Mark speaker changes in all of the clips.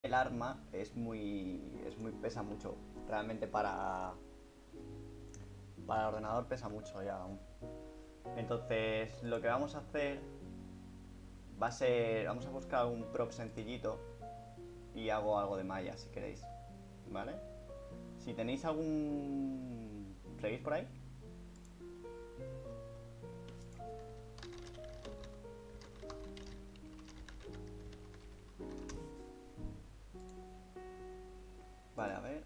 Speaker 1: El arma es muy pesa mucho. Realmente para el ordenador pesa mucho ya aún. Entonces, lo que vamos a hacer va a ser, vamos a buscar un prop sencillito y hago algo de malla si queréis, ¿vale? Si tenéis algún... ¿Seguís por ahí? Vale, a ver.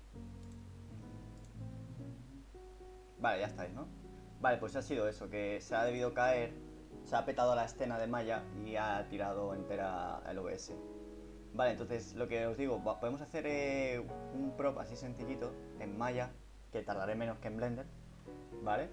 Speaker 1: Vale, ya estáis, ¿no? Vale, pues ha sido eso, que se ha debido caer, se ha petado la escena de malla y ha tirado entera el OBS. Vale, entonces lo que os digo, podemos hacer un prop así sencillito en Maya, que tardaré menos que en Blender, ¿vale?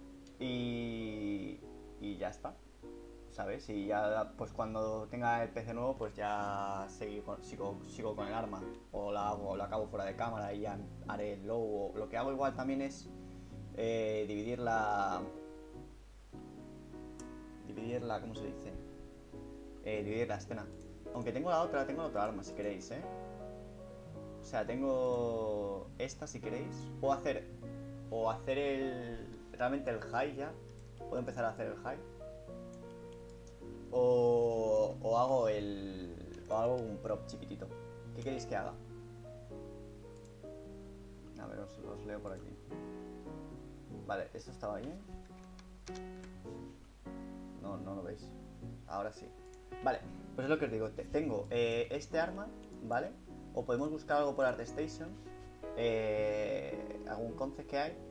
Speaker 1: Y, y ya está, ¿sabes? Y ya, pues cuando tenga el PC nuevo, pues ya sigo con el arma, o la hago, o la acabo fuera de cámara y ya haré el logo. Lo que hago igual también es dividir la, ¿cómo se dice? Dividir la escena. Aunque tengo la otra arma si queréis, ¿eh? O sea, tengo esta si queréis. O hacer realmente el high ya. Puedo empezar a hacer el high. O hago un prop chiquitito. ¿Qué queréis que haga? A ver, os leo por aquí. Vale, esto estaba bien. No, no lo veis. Ahora sí. Vale, pues es lo que os digo. Tengo este arma, ¿vale? O podemos buscar algo por ArtStation. Algún concept que hay.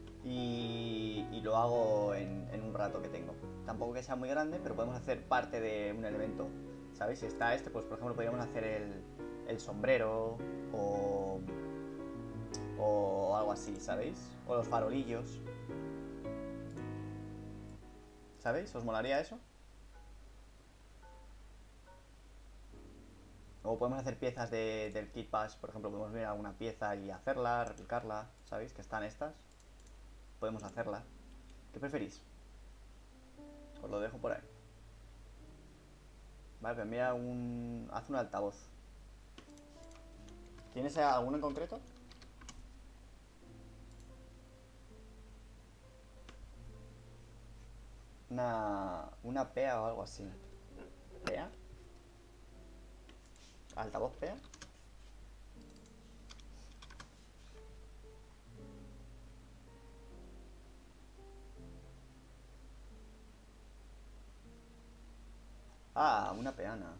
Speaker 1: Y lo hago en un rato que tengo. Tampoco que sea muy grande, pero podemos hacer parte de un elemento. ¿Sabéis? Si está este, pues por ejemplo podríamos hacer el sombrero o algo así, ¿sabéis? O los farolillos. ¿Sabéis? ¿Os molaría eso? O podemos hacer piezas del kit bash, por ejemplo, podemos ver alguna pieza y hacerla, replicarla, ¿sabéis? Que están estas. Podemos hacerla. ¿Qué preferís? Os lo dejo por ahí. Vale, pues mira haz un altavoz. ¿Tienes alguno en concreto? Una PEA o algo así. ¿PEA? ¿Altavoz PEA? Ah, una peana.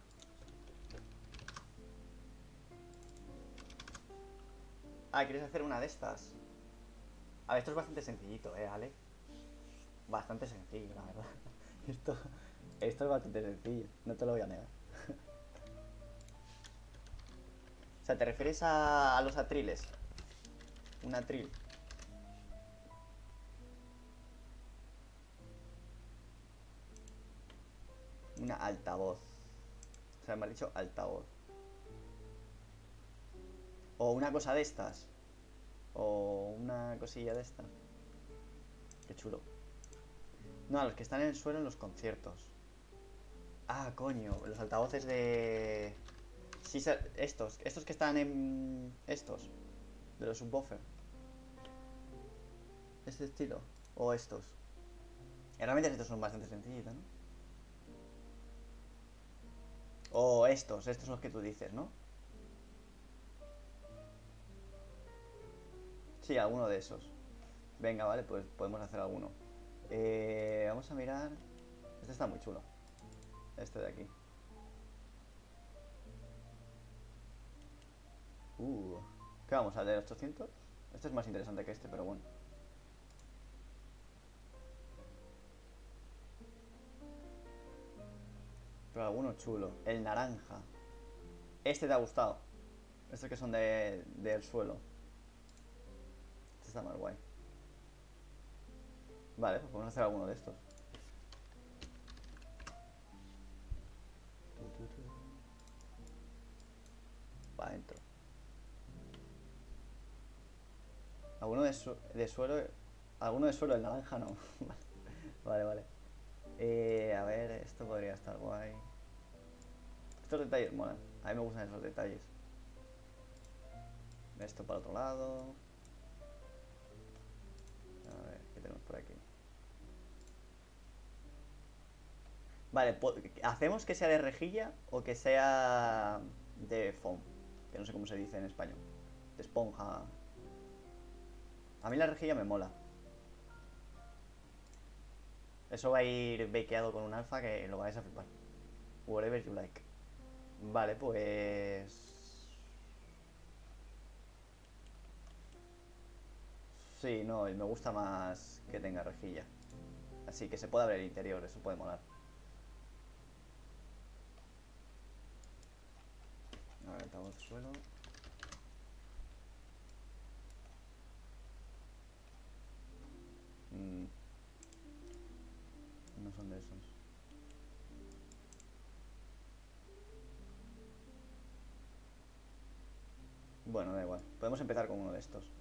Speaker 1: Ah, ¿quieres hacer una de estas? A ver, esto es bastante sencillito, Ale. Bastante sencillo, la verdad. Esto, esto es bastante sencillo, no te lo voy a negar. O sea, ¿te refieres a los atriles? Un atril. Una altavoz. O sea, me has dicho altavoz. O una cosa de estas. O una cosilla de esta. Qué chulo. No, los que están en el suelo en los conciertos. Ah, coño, los altavoces de... Sí, estos que están en... Estos. De los subwoofer. Este estilo. O estos. Realmente estos son bastante sencillitos, ¿no? O estos son los que tú dices, ¿no? Sí, alguno de esos. Venga, vale, pues podemos hacer alguno. Vamos a mirar. Este está muy chulo. Este de aquí. Uh. ¿Qué vamos? ¿Al de 800? Este es más interesante que este, pero bueno. Pero alguno chulo. El naranja. Este te ha gustado. Estos que son del suelo. Este está más guay. Vale, pues podemos hacer alguno de estos. Va adentro. Alguno de suelo. Alguno de suelo, el naranja no. Vale, vale. A ver, esto podría estar guay. Estos detalles molan. A mí me gustan esos detalles. Esto para otro lado. A ver, ¿qué tenemos por aquí? Vale, ¿hacemos que sea de rejilla o que sea de foam? Que no sé cómo se dice en español. De esponja. A mí la rejilla me mola. Eso va a ir bakeado con un alfa que lo vais a flipar. Whatever you like. Vale, pues... Sí, no, me gusta más que tenga rejilla. Así que se puede ver el interior, eso puede molar. A ver, estamos de suelo. Mm, no son de esos. Bueno, da igual. Podemos empezar con uno de estos.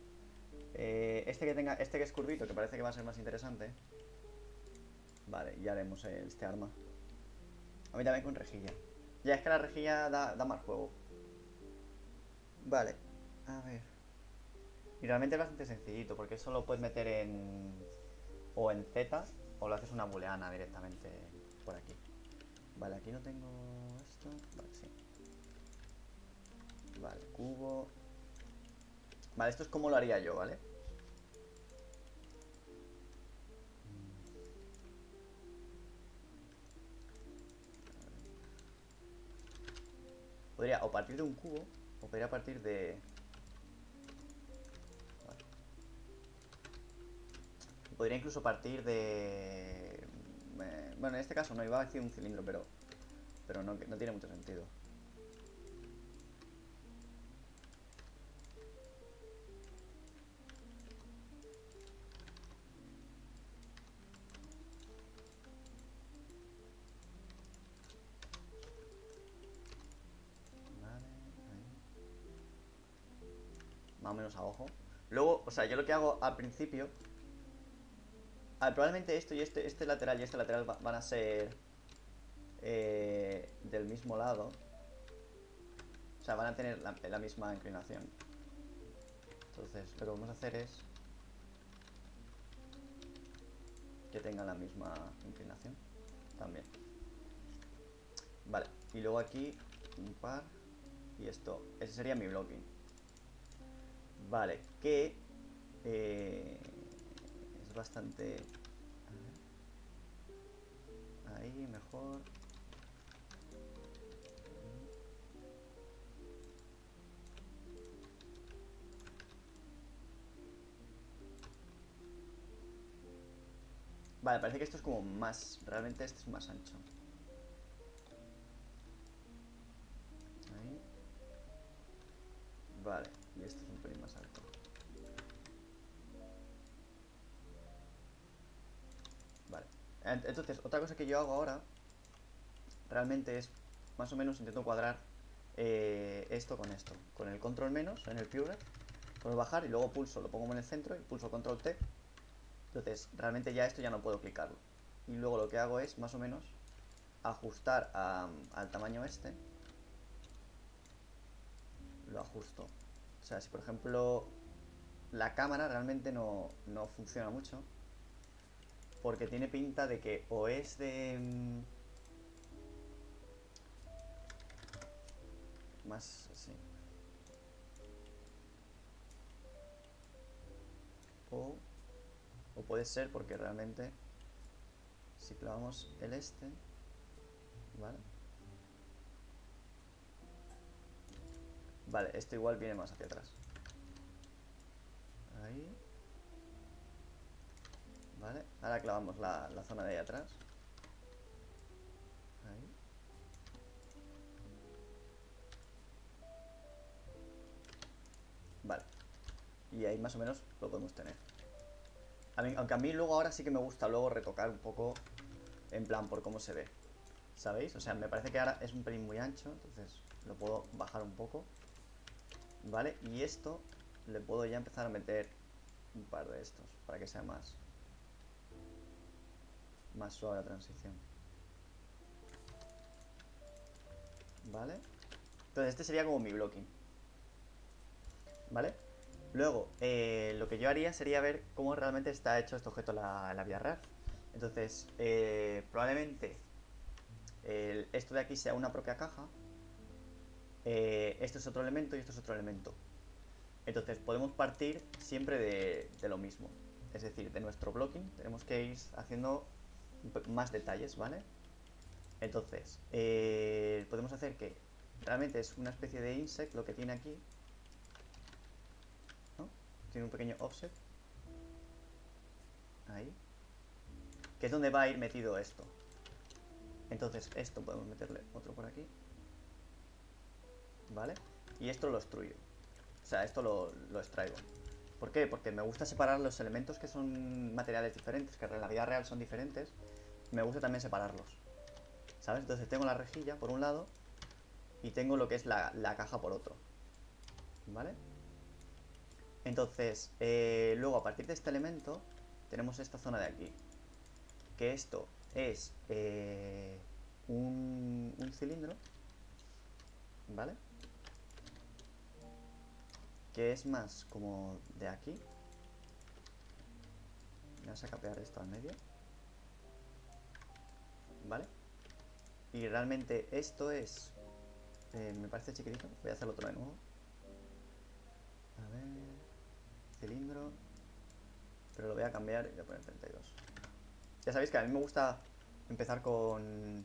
Speaker 1: Este que es curvito, que parece que va a ser más interesante. Vale, ya haremos este arma. A mí también con rejilla. Ya es que la rejilla da más juego. Vale, a ver. Y realmente es bastante sencillito, porque eso lo puedes meter en... O en Z, o lo haces una booleana directamente por aquí. Vale, aquí no tengo esto. Vale, sí. Vale, cubo. Vale, esto es como lo haría yo, ¿vale? Podría o partir de un cubo, o podría partir de... Vale. Podría incluso partir de... Bueno, en este caso no iba a decir un cilindro, pero no, no tiene mucho sentido. Vale, ahí. Más o menos a ojo. Luego, o sea, yo lo que hago al principio... Probablemente esto y este lateral y este lateral van a ser del mismo lado. O sea, van a tener la misma inclinación. Entonces, lo que vamos a hacer es que tengan la misma inclinación también. Vale, y luego aquí un par. Y esto, ese sería mi blocking. Vale, que es bastante... A ver. Ahí, mejor. Vale, parece que esto es como más... Realmente este es más ancho. Ahí. Vale, y este es un pelín más alto. Vale. Entonces, otra cosa que yo hago ahora realmente es más o menos intento cuadrar esto con esto. Con el control menos en el Pure, puedo bajar y luego pulso, lo pongo en el centro y pulso control T. Entonces, realmente ya esto ya no puedo clicarlo. Y luego lo que hago es más o menos ajustar al tamaño este. Lo ajusto. O sea, si por ejemplo la cámara realmente no funciona mucho. Porque tiene pinta de que o es de... más así. O, o puede ser porque realmente si clavamos el este, ¿vale? Vale, esto igual viene más hacia atrás. Ahí. Vale, ahora clavamos la zona de ahí atrás. Ahí. Vale. Y ahí más o menos lo podemos tener. Aunque a mí luego ahora sí que me gusta luego retocar un poco en plan por cómo se ve. ¿Sabéis? O sea, me parece que ahora es un pelín muy ancho, entonces lo puedo bajar un poco. ¿Vale? Y esto le puedo ya empezar a meter un par de estos para que sea más suave la transición. ¿Vale? Entonces este sería como mi blocking. ¿vale? Luego, lo que yo haría sería ver cómo realmente está hecho este objeto en la vida real. Entonces, probablemente esto de aquí sea una propia caja. Esto es otro elemento y esto es otro elemento. Entonces, podemos partir siempre de lo mismo. Es decir, de nuestro blocking tenemos que ir haciendo más detalles, ¿vale? Entonces, podemos hacer que realmente es una especie de insect lo que tiene aquí, ¿no? Tiene un pequeño offset. Ahí. Que es donde va a ir metido esto. Entonces, esto podemos meterle otro por aquí. ¿Vale? Y esto lo extruyo. O sea, esto lo extraigo. ¿Por qué? Porque me gusta separar los elementos que son materiales diferentes, que en la vida real son diferentes. Me gusta también separarlos. ¿Sabes? Entonces tengo la rejilla por un lado y tengo lo que es la caja por otro. ¿Vale? Entonces, luego a partir de este elemento tenemos esta zona de aquí. Que esto es un cilindro. ¿Vale? Que es más como de aquí. Vamos a capear esto al medio. ¿Vale? Y realmente esto es... me parece chiquitito. Voy a hacerlo otro de nuevo. A ver... Cilindro. Pero lo voy a cambiar y voy a poner 32. Ya sabéis que a mí me gusta empezar con...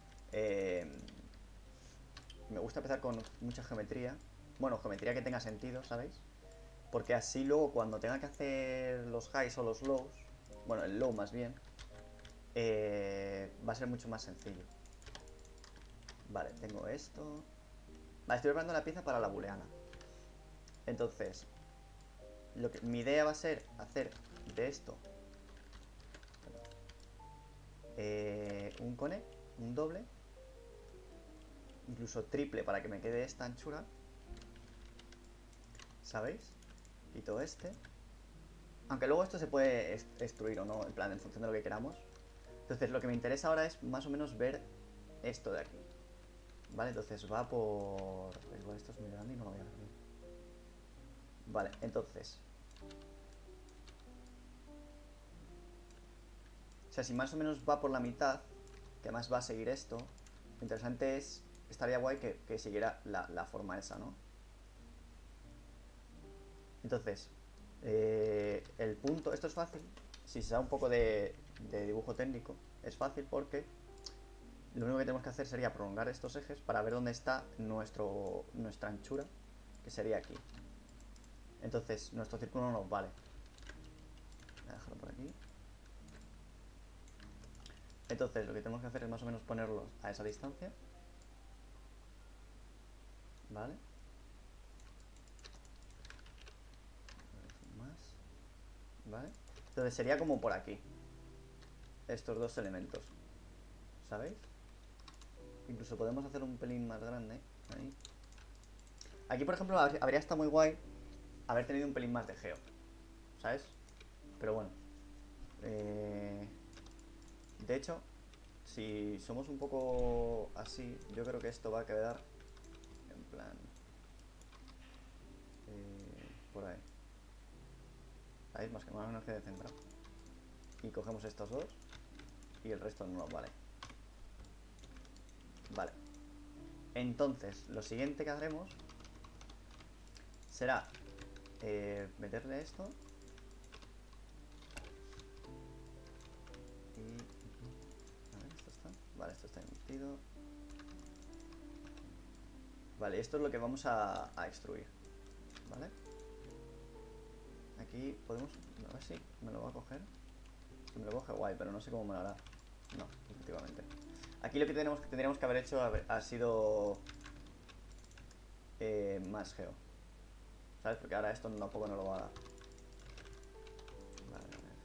Speaker 1: me gusta empezar con mucha geometría. Bueno, geometría que tenga sentido, ¿sabéis? Porque así luego cuando tenga que hacer los highs o los lows, bueno, el low más bien, va a ser mucho más sencillo. Vale, tengo esto. Vale, estoy preparando la pieza para la booleana. Entonces, mi idea va a ser hacer de esto un connect, un doble, incluso triple para que me quede esta anchura. ¿Sabéis? Quito este. Aunque luego esto se puede extruir o no, en plan, en función de lo que queramos. Entonces, lo que me interesa ahora es más o menos ver esto de aquí. Vale, entonces va por... Igual esto es muy grande y no lo voy a ver bien. Vale, entonces... O sea, si más o menos va por la mitad, que además va a seguir esto, lo interesante es... Estaría guay que siguiera la forma esa, ¿no? Entonces, el punto... Esto es fácil. Si se da un poco de dibujo técnico, es fácil porque lo único que tenemos que hacer sería prolongar estos ejes para ver dónde está nuestra anchura, que sería aquí. Entonces, nuestro círculo no nos vale. Voy a dejarlo por aquí. Entonces, lo que tenemos que hacer es más o menos ponerlos a esa distancia. ¿Vale? Más. ¿Vale? Entonces sería como por aquí. Estos dos elementos. ¿Sabéis? Incluso podemos hacer un pelín más grande. Ahí. Aquí, por ejemplo, habría estado muy guay haber tenido un pelín más de geo. ¿Sabes? Pero bueno. De hecho, si somos un poco así, yo creo que esto va a quedar en plan... por ahí. ¿Sabéis? Más o menos quede centrado. Y cogemos estos dos y el resto no nos vale. Vale. Entonces, lo siguiente que haremos será meterle esto. Y... A ver, esto está... Vale, esto está metido. Vale, esto es lo que vamos a extruir. ¿Vale? Aquí podemos... A ver si me lo va a coger. Si me lo coge, guay, pero no sé cómo me lo hará. No, efectivamente. Aquí lo que tendríamos que haber hecho ha sido... más geo. ¿Sabes? Porque ahora esto tampoco no lo va a dar. Vale, a ver.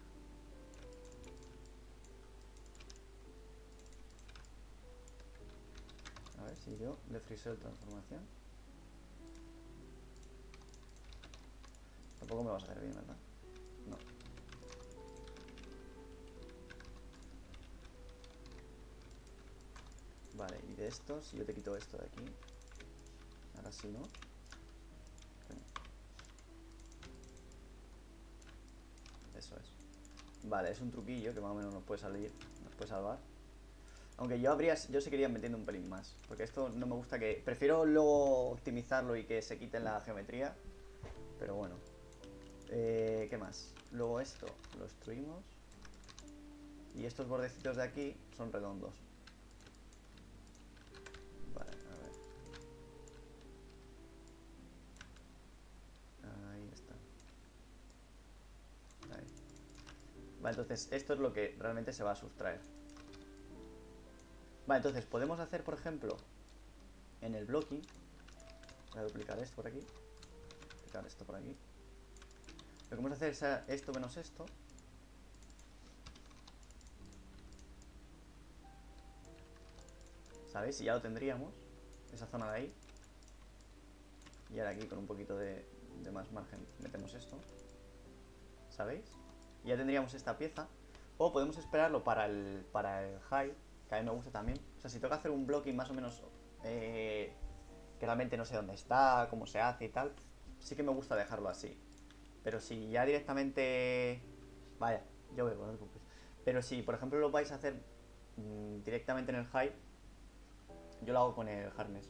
Speaker 1: A ver si yo le friseo la transformación. Tampoco me lo vas a hacer bien, ¿verdad? No. Vale, y de esto, si yo te quito esto de aquí. Ahora sí, ¿no? Eso es. Vale, es un truquillo que más o menos nos puede salir, nos puede salvar. Aunque yo seguiría metiendo un pelín más, porque esto no me gusta que... Prefiero luego optimizarlo y que se quite la geometría, pero bueno. ¿Qué más? Luego esto lo destruimos. Y estos bordecitos de aquí son redondos. Vale, a ver. Ahí está. Ahí. Vale, entonces esto es lo que realmente se va a sustraer. Vale, entonces podemos hacer, por ejemplo, en el blocking. Voy a duplicar esto por aquí. Duplicar esto por aquí. Lo que vamos a hacer es esto menos esto. ¿Sabéis? Y ya lo tendríamos. Esa zona de ahí. Y ahora aquí con un poquito de más margen metemos esto. ¿Sabéis? Y ya tendríamos esta pieza. O podemos esperarlo para el high, que a mí me gusta también. O sea, si toca hacer un blocking más o menos que realmente no sé dónde está, cómo se hace y tal, sí que me gusta dejarlo así. Pero si ya directamente... Vaya, yo veo, no te preocupes. Pero si, por ejemplo, lo vais a hacer directamente en el high, yo lo hago con el harness.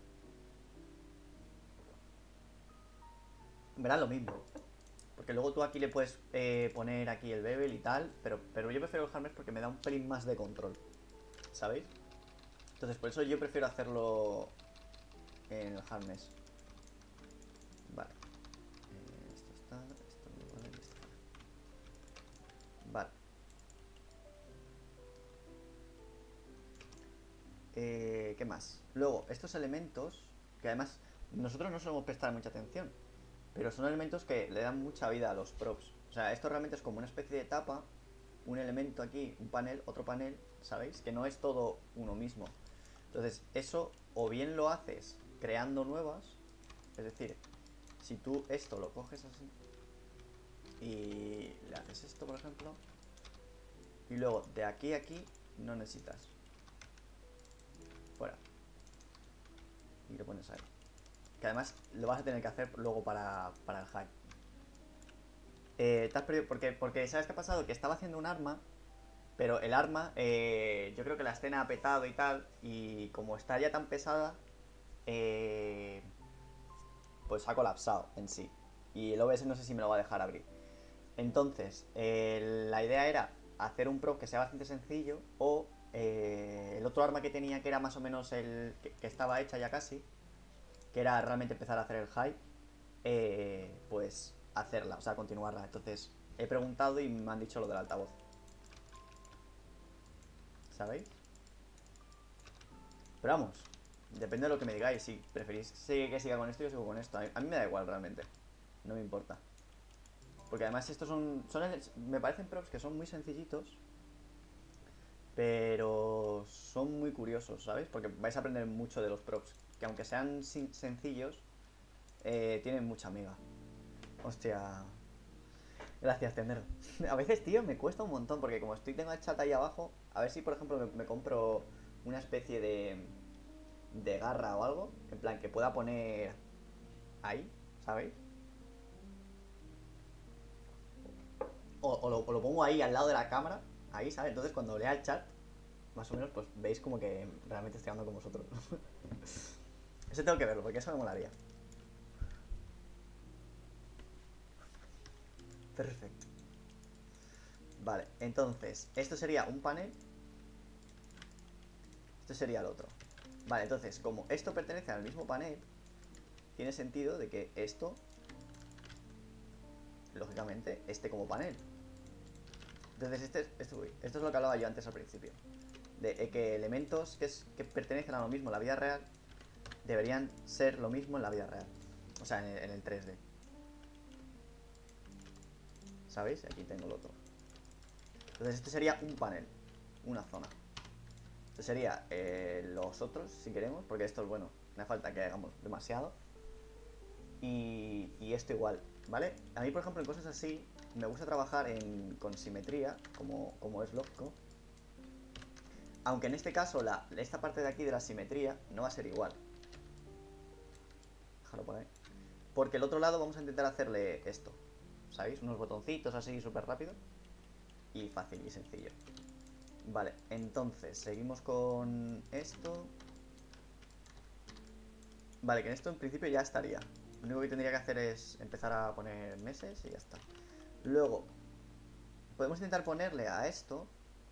Speaker 1: Verás lo mismo. Porque luego tú aquí le puedes poner aquí el bevel y tal, pero yo prefiero el harness porque me da un pelín más de control. ¿Sabéis? Entonces por eso yo prefiero hacerlo en el harness. Vale. Esto está, esto no vale, esto vale. Vale. ¿Qué más? Luego, estos elementos, que además nosotros no solemos prestar mucha atención, pero son elementos que le dan mucha vida a los props. O sea, esto realmente es como una especie de tapa, un elemento aquí, un panel, otro panel, ¿sabéis? Que no es todo uno mismo. Entonces, eso o bien lo haces creando nuevas, es decir, si tú esto lo coges así y le haces esto, por ejemplo, y luego de aquí a aquí no necesitas. Fuera. Y lo pones ahí. Que además lo vas a tener que hacer luego para el high. Te has perdido. Porque ¿sabes qué ha pasado? Que estaba haciendo un arma. Pero el arma, yo creo que la escena ha petado y tal. Y como está ya tan pesada, pues ha colapsado en sí. Y el OBS no sé si me lo va a dejar abrir. Entonces, la idea era hacer un prop que sea bastante sencillo. O el otro arma que tenía, que era más o menos el que estaba hecha ya casi, que era realmente empezar a hacer el high, pues hacerla, o sea, continuarla. Entonces, he preguntado y me han dicho lo del altavoz. ¿Sabéis? Pero vamos, depende de lo que me digáis. Si preferís que siga con esto, yo sigo con esto. A mí me da igual realmente. No me importa. Porque además estos me parecen props que son muy sencillitos, pero son muy curiosos, ¿sabéis? Porque vais a aprender mucho de los props. Que aunque sean sencillos, tienen mucha amiga. Hostia. Gracias, Tender. A veces, tío, me cuesta un montón porque como tengo el chat ahí abajo, a ver si, por ejemplo, me compro una especie de garra o algo, en plan que pueda poner ahí, ¿sabéis? O lo pongo ahí al lado de la cámara, ahí, ¿sabes? Entonces cuando lea el chat, más o menos, pues veis como que realmente estoy hablando con vosotros. Eso tengo que verlo, porque eso me molaría. Perfecto. Vale, entonces, esto sería un panel. Esto sería el otro. Vale, entonces, como esto pertenece al mismo panel, tiene sentido de que esto, lógicamente, esté como panel. Entonces, esto es lo que hablaba yo antes al principio. De que elementos que pertenecen a lo mismo en la vida real deberían ser lo mismo en la vida real. O sea, en el 3D. ¿Sabéis? Aquí tengo el otro. Entonces, este sería un panel, una zona. Este sería los otros, si queremos, porque esto es bueno. No hace falta que hagamos demasiado. Y esto igual, ¿vale? A mí, por ejemplo, en cosas así, me gusta trabajar con simetría, como es lógico. Aunque en este caso, esta parte de aquí de la simetría no va a ser igual. Déjalo por ahí. Porque el otro lado vamos a intentar hacerle esto. ¿sabéis? Unos botoncitos así súper rápido. Y fácil y sencillo. Vale, entonces, seguimos con esto. Vale, que en esto en principio ya estaría. Lo único que tendría que hacer es empezar a poner meses y ya está. Luego, podemos intentar ponerle a esto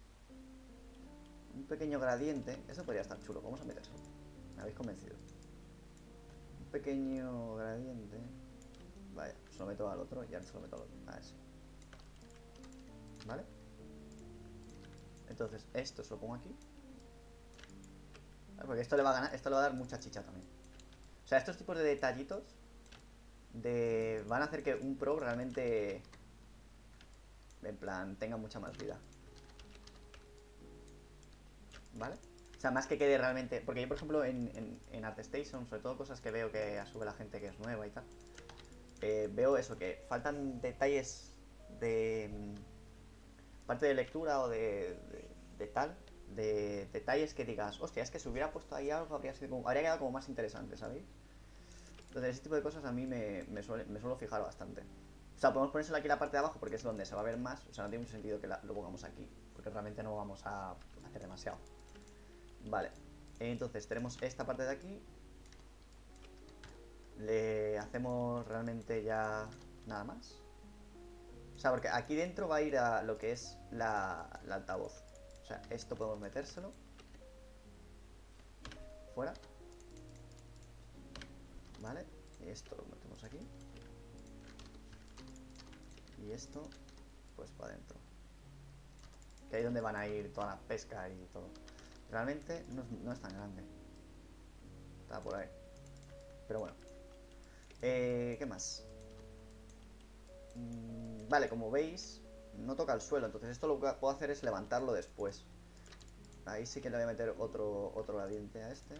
Speaker 1: un pequeño gradiente. Eso podría estar chulo, vamos a meterlo. Me habéis convencido. Un pequeño gradiente. Vaya, se lo meto al otro y ahora se lo meto al otro. A ese. ¿Vale? Entonces, esto se lo pongo aquí. Porque esto le va a ganar, esto le va a dar mucha chicha también. O sea, estos tipos de detallitos van a hacer que un pro realmente, en plan, tenga mucha más vida. ¿Vale? O sea, más que quede realmente... Porque yo, por ejemplo, en ArtStation, sobre todo cosas que veo que sube la gente que es nueva y tal, veo eso, que faltan detalles de... parte de lectura o de tal, de detalles que digas, hostia, es que si hubiera puesto ahí algo habría quedado como más interesante, ¿sabéis? Entonces ese tipo de cosas a mí me suelo fijar bastante. O sea, podemos ponérselo aquí en la parte de abajo porque es donde se va a ver más. O sea, no tiene mucho sentido que lo pongamos aquí, porque realmente no vamos a hacer demasiado. Vale, entonces tenemos esta parte de aquí. Le hacemos realmente ya nada más. O sea, porque aquí dentro va a ir a lo que es la altavoz. O sea, esto podemos metérselo fuera. Vale, y esto lo metemos aquí. Y esto, pues para adentro. Que ahí es donde van a ir toda la pesca y todo. Realmente no es tan grande. Está por ahí. Pero bueno. ¿Qué más? Vale, como veis, no toca el suelo. Entonces esto lo que puedo hacer es levantarlo después. Ahí sí que le voy a meter otro gradiente a este.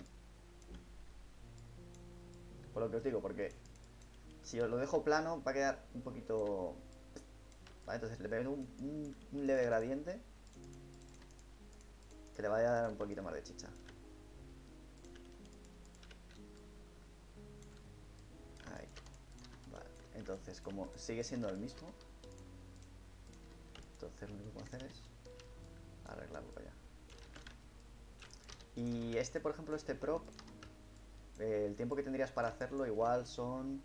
Speaker 1: Por lo que os digo, porque si os lo dejo plano va a quedar un poquito... Vale, entonces le pego un leve gradiente que le vaya a dar un poquito más de chicha. Ahí. Vale. Entonces, como sigue siendo el mismo, entonces lo único que puedo hacer es arreglarlo para allá. Y este, por ejemplo, este prop, el tiempo que tendrías para hacerlo igual son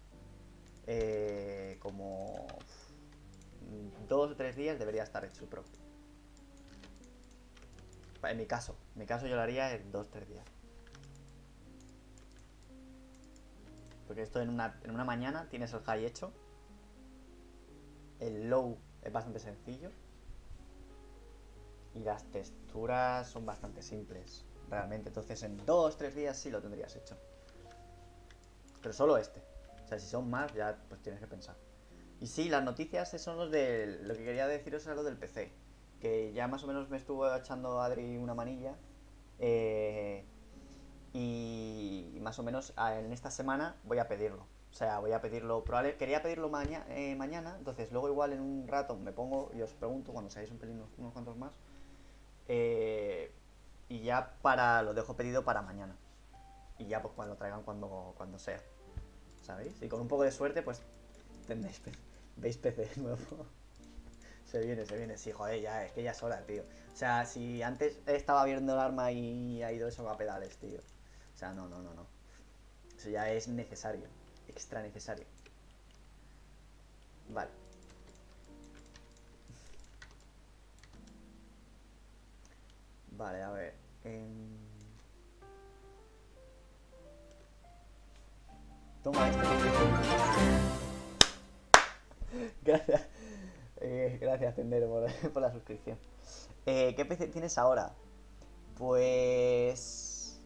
Speaker 1: como 2 o 3 días debería estar hecho el prop. En mi caso yo lo haría en 2 o 3 días. Porque esto en una mañana tienes el high hecho. El low es bastante sencillo. Y las texturas son bastante simples, realmente. Entonces en 2 o 3 días sí lo tendrías hecho. Pero solo este. O sea, si son más, ya pues tienes que pensar. Y sí, las noticias son los de... Lo que quería deciros era lo del PC. Que ya más o menos me estuvo echando Adri una manilla. Y más o menos en esta semana voy a pedirlo. O sea, voy a pedirlo... Quería pedirlo mañana. Entonces luego igual en un rato me pongo y os pregunto cuando seáis un pelín unos cuantos más. Y ya lo dejo pedido para mañana. Y ya pues cuando lo traigan cuando sea. ¿Sabéis? Y con un poco de suerte pues tendréis veis PC nuevo. Se viene, sí, joder, ya, es que ya es hora, tío. O sea, si antes estaba viendo el arma y ha ido eso a pedales, tío. O sea, no. Eso ya es necesario, extra necesario. Vale. Vale, a ver. Toma esto. Gracias. Gracias, Tendero, por la suscripción. ¿Qué PC tienes ahora? Pues...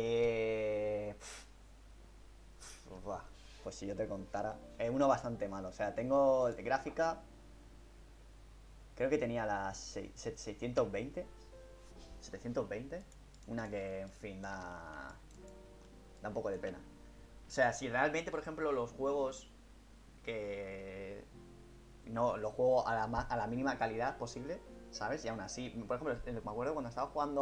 Speaker 1: buah, pues si yo te contara... uno bastante malo. O sea, tengo gráfica... Creo que tenía la 620. 720. Una que, en fin, da un poco de pena. O sea, si realmente, por ejemplo, los juegos que... No, los juego a la mínima calidad posible, ¿sabes? Y aún así, por ejemplo, me acuerdo cuando estaba jugando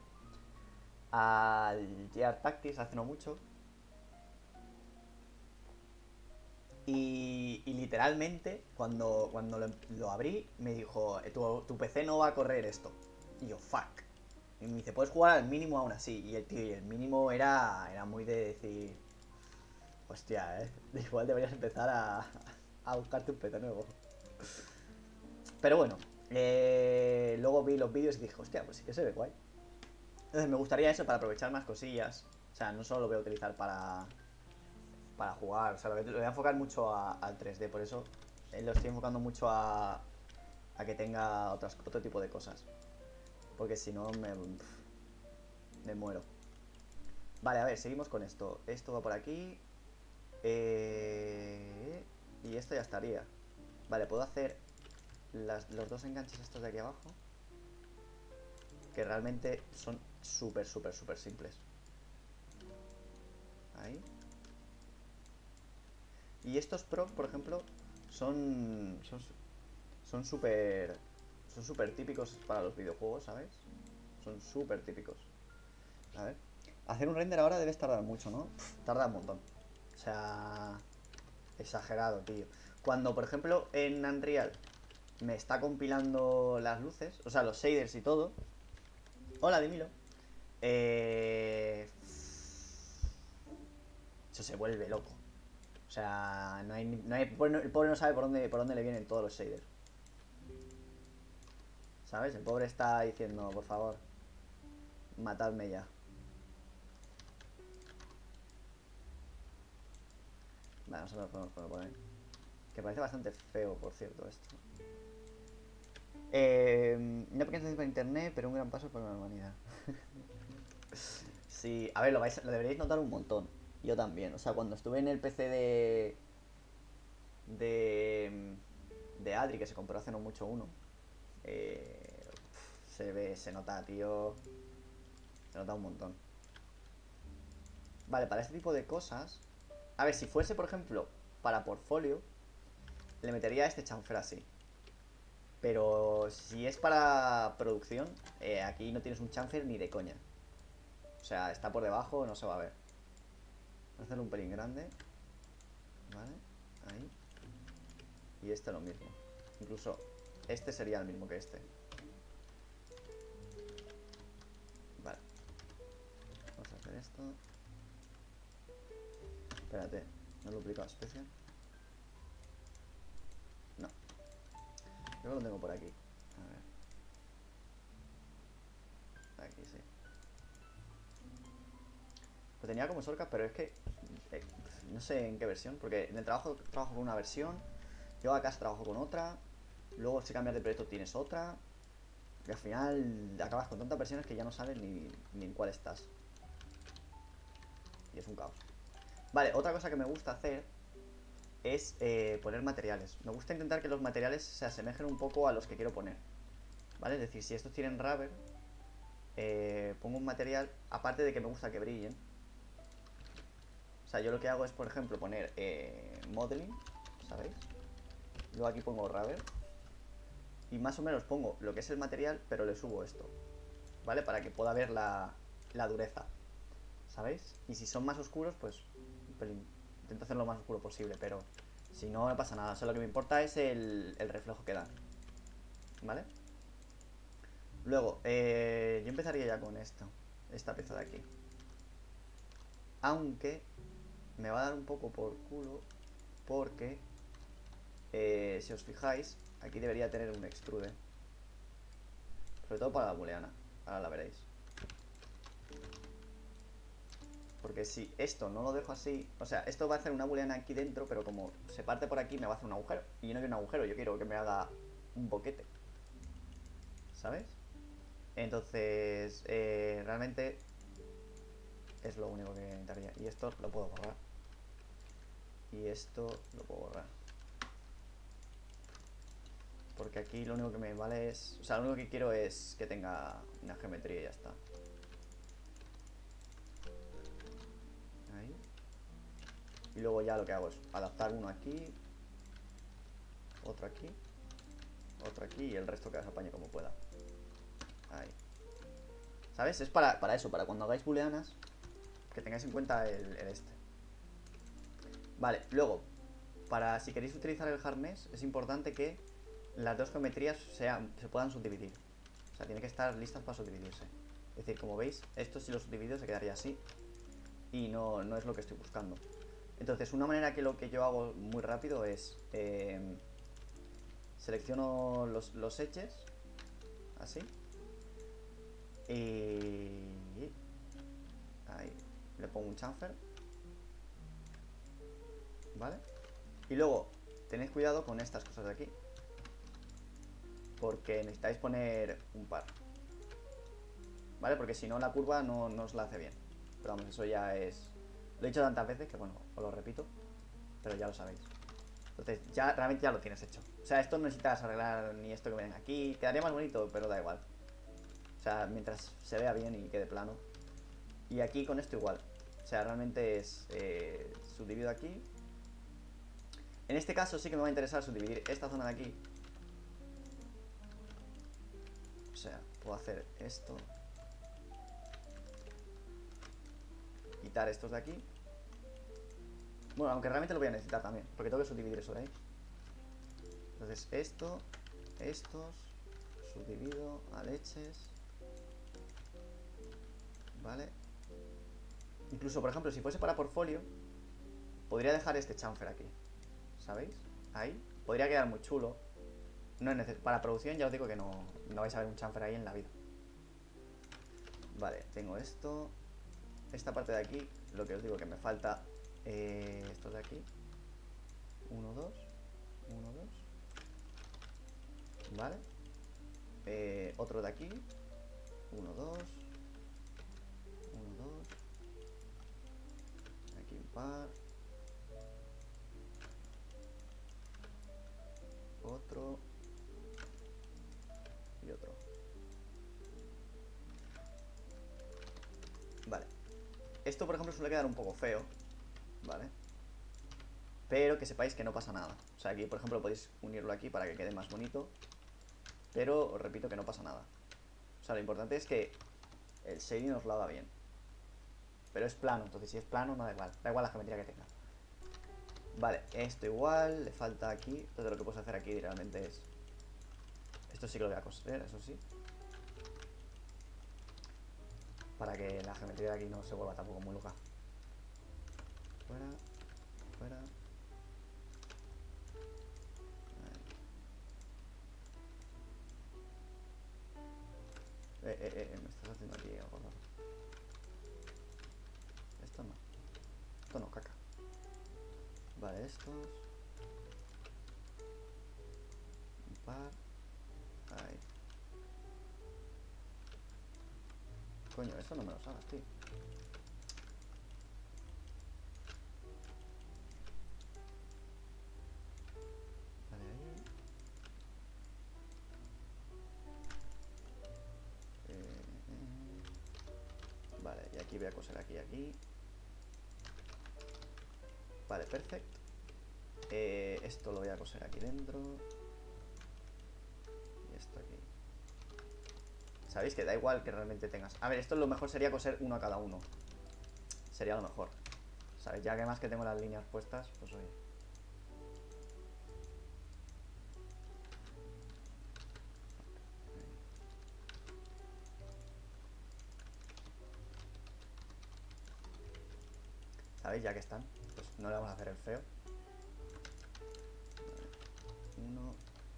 Speaker 1: al Gear Tactics hace no mucho. Y literalmente, cuando lo abrí, me dijo, tu PC no va a correr esto. Y yo, fuck. Y me dice, puedes jugar al mínimo aún así. Y el mínimo era muy de decir, hostia, igual deberías empezar a buscarte un PC nuevo. Pero bueno, luego vi los vídeos y dije, hostia, pues sí que se ve guay. Entonces me gustaría eso para aprovechar más cosillas. O sea, no solo lo voy a utilizar para jugar. O sea, lo voy a enfocar mucho al 3D. Por eso lo estoy enfocando mucho a que tenga otro tipo de cosas. Porque si no me muero. Vale, a ver, seguimos con esto. Esto va por aquí. Y esto ya estaría. Vale, puedo hacer los dos enganches estos de aquí abajo. Que realmente son súper simples. Ahí. Y estos procs, por ejemplo, son súper típicos para los videojuegos, ¿sabes? Son súper típicos. A ver. Hacer un render ahora debes tardar mucho, ¿no? Tarda un montón. O sea, exagerado, tío. Cuando, por ejemplo, en Unreal me está compilando las luces, o sea, los shaders y todo. Hola, Dimilo. Eso se vuelve loco. O sea, el pobre no sabe por dónde le vienen todos los shaders. ¿Sabes? El pobre está diciendo, por favor, matadme ya. Vale, nosotros podemos poner por ahí. Que parece bastante feo, por cierto, esto. Una pequeña sensación para internet, pero un gran paso para la humanidad. Sí, a ver, lo deberíais notar un montón. Yo también. O sea, cuando estuve en el PC de. de Adri, que se compró hace no mucho uno. Se nota, tío. Se nota un montón. Vale, para este tipo de cosas. A ver, si fuese, por ejemplo, para portfolio, le metería este chanfer así. Pero si es para producción, aquí no tienes un chanfer ni de coña. O sea, está por debajo, no se va a ver. Voy a hacerlo un pelín grande. Vale, ahí. Y este lo mismo. Incluso este sería el mismo que este. Vale. Vamos a hacer esto. Espérate, no lo duplico a especie. No. Creo que lo tengo por aquí. A ver. Aquí sí. Lo tenía como shortcut, pero es que no sé en qué versión, porque en el trabajo con una versión, yo a casa trabajo con otra, luego si cambias de proyecto tienes otra, y al final acabas con tantas versiones que ya no sabes ni en cuál estás. Y es un caos. Vale, otra cosa que me gusta hacer es poner materiales. Me gusta intentar que los materiales se asemejen un poco a los que quiero poner. ¿Vale? Es decir, si estos tienen rubber, pongo un material, aparte de que me gusta que brillen. O sea, yo lo que hago es, por ejemplo, poner modeling, ¿sabéis? Luego aquí pongo rubber. Y más o menos pongo lo que es el material, pero le subo esto, ¿vale? Para que pueda ver la dureza, ¿sabéis? Y si son más oscuros, pues intento hacerlo lo más oscuro posible, pero si no, no pasa nada. O sea, lo que me importa es el reflejo que da, ¿vale? Luego, yo empezaría ya con esta pieza de aquí. Aunque me va a dar un poco por culo, porque si os fijáis, aquí debería tener un extrude. Sobre todo para la booleana. Ahora la veréis. Porque si esto no lo dejo así, o sea, esto va a hacer una booleana aquí dentro, pero como se parte por aquí me va a hacer un agujero. Y yo no quiero un agujero, yo quiero que me haga un boquete, ¿sabes? Entonces, realmente es lo único que necesitaría. Y esto lo puedo borrar. Y esto lo puedo borrar. Porque aquí lo único que me vale es... O sea, lo único que quiero es que tenga una geometría y ya está. Ahí. Y luego ya lo que hago es adaptar uno aquí, otro aquí, otro aquí y el resto que os apañe como pueda. Ahí. ¿Sabes? Es para eso, para cuando hagáis booleanas, que tengáis en cuenta el este. Vale, luego, para si queréis utilizar el hardmesh, es importante que las dos geometrías se puedan subdividir. O sea, tienen que estar listas para subdividirse. Es decir, como veis, esto si lo subdivido se quedaría así. Y no es lo que estoy buscando. Entonces, una manera que lo que yo hago muy rápido es... selecciono los edges. Así. Y... ahí. Le pongo un chamfer. ¿Vale? Y luego, tenéis cuidado con estas cosas de aquí. Porque necesitáis poner un par. ¿Vale? Porque si no la curva no os la hace bien. Pero vamos, eso ya es... Lo he dicho tantas veces que bueno, os lo repito. Pero ya lo sabéis. Entonces ya realmente ya lo tienes hecho. O sea, esto no necesitas arreglar ni esto que ven aquí. Quedaría más bonito, pero da igual. O sea, mientras se vea bien y quede plano. Y aquí con esto igual. O sea, realmente es... subdivido aquí. En este caso sí que me va a interesar subdividir esta zona de aquí. O sea, puedo hacer esto. Quitar estos de aquí. Bueno, aunque realmente lo voy a necesitar también, porque tengo que subdividir eso de ahí. Entonces esto, estos, subdivido a leches. Vale. Incluso, por ejemplo, si fuese para portfolio, podría dejar este chamfer aquí. ¿Sabéis? Ahí. Podría quedar muy chulo. No es para producción ya os digo que no vais a ver un chamfer ahí en la vida. Vale, tengo esto. Esta parte de aquí, lo que os digo que me falta... estos de aquí. 1, 2. 1, 2. Vale. Otro de aquí. 1, 2. 1, 2. Aquí un par. Otro. Y otro. Vale. Esto, por ejemplo, suele quedar un poco feo. Vale. Pero que sepáis que no pasa nada. O sea, aquí, por ejemplo, podéis unirlo aquí para que quede más bonito. Pero os repito que no pasa nada. O sea, lo importante es que el shading os lo haga bien. Pero es plano, entonces si es plano no da igual. Da igual la geometría que tenga. Vale, esto igual, le falta aquí. Entonces lo que puedo hacer aquí realmente es... Esto sí que lo voy a coser, eso sí. Para que la geometría de aquí no se vuelva tampoco muy loca. Fuera, fuera. Me estás haciendo aquí algo raro. Esto no. Esto no, caca. Vale, estos. Un par. Ahí. Coño, eso no me lo sabes, tío. Vale, ahí. Vale, y aquí voy a coser aquí y aquí. Vale, perfecto. Esto lo voy a coser aquí dentro. Y esto aquí. Sabéis que da igual que realmente tengas... A ver, esto lo mejor sería coser uno a cada uno. Sería lo mejor. ¿Sabes? Ya que más que tengo las líneas puestas, pues oye. ¿Sabéis? Ya que están, pues no le vamos a hacer el feo. Vale. 1, 2,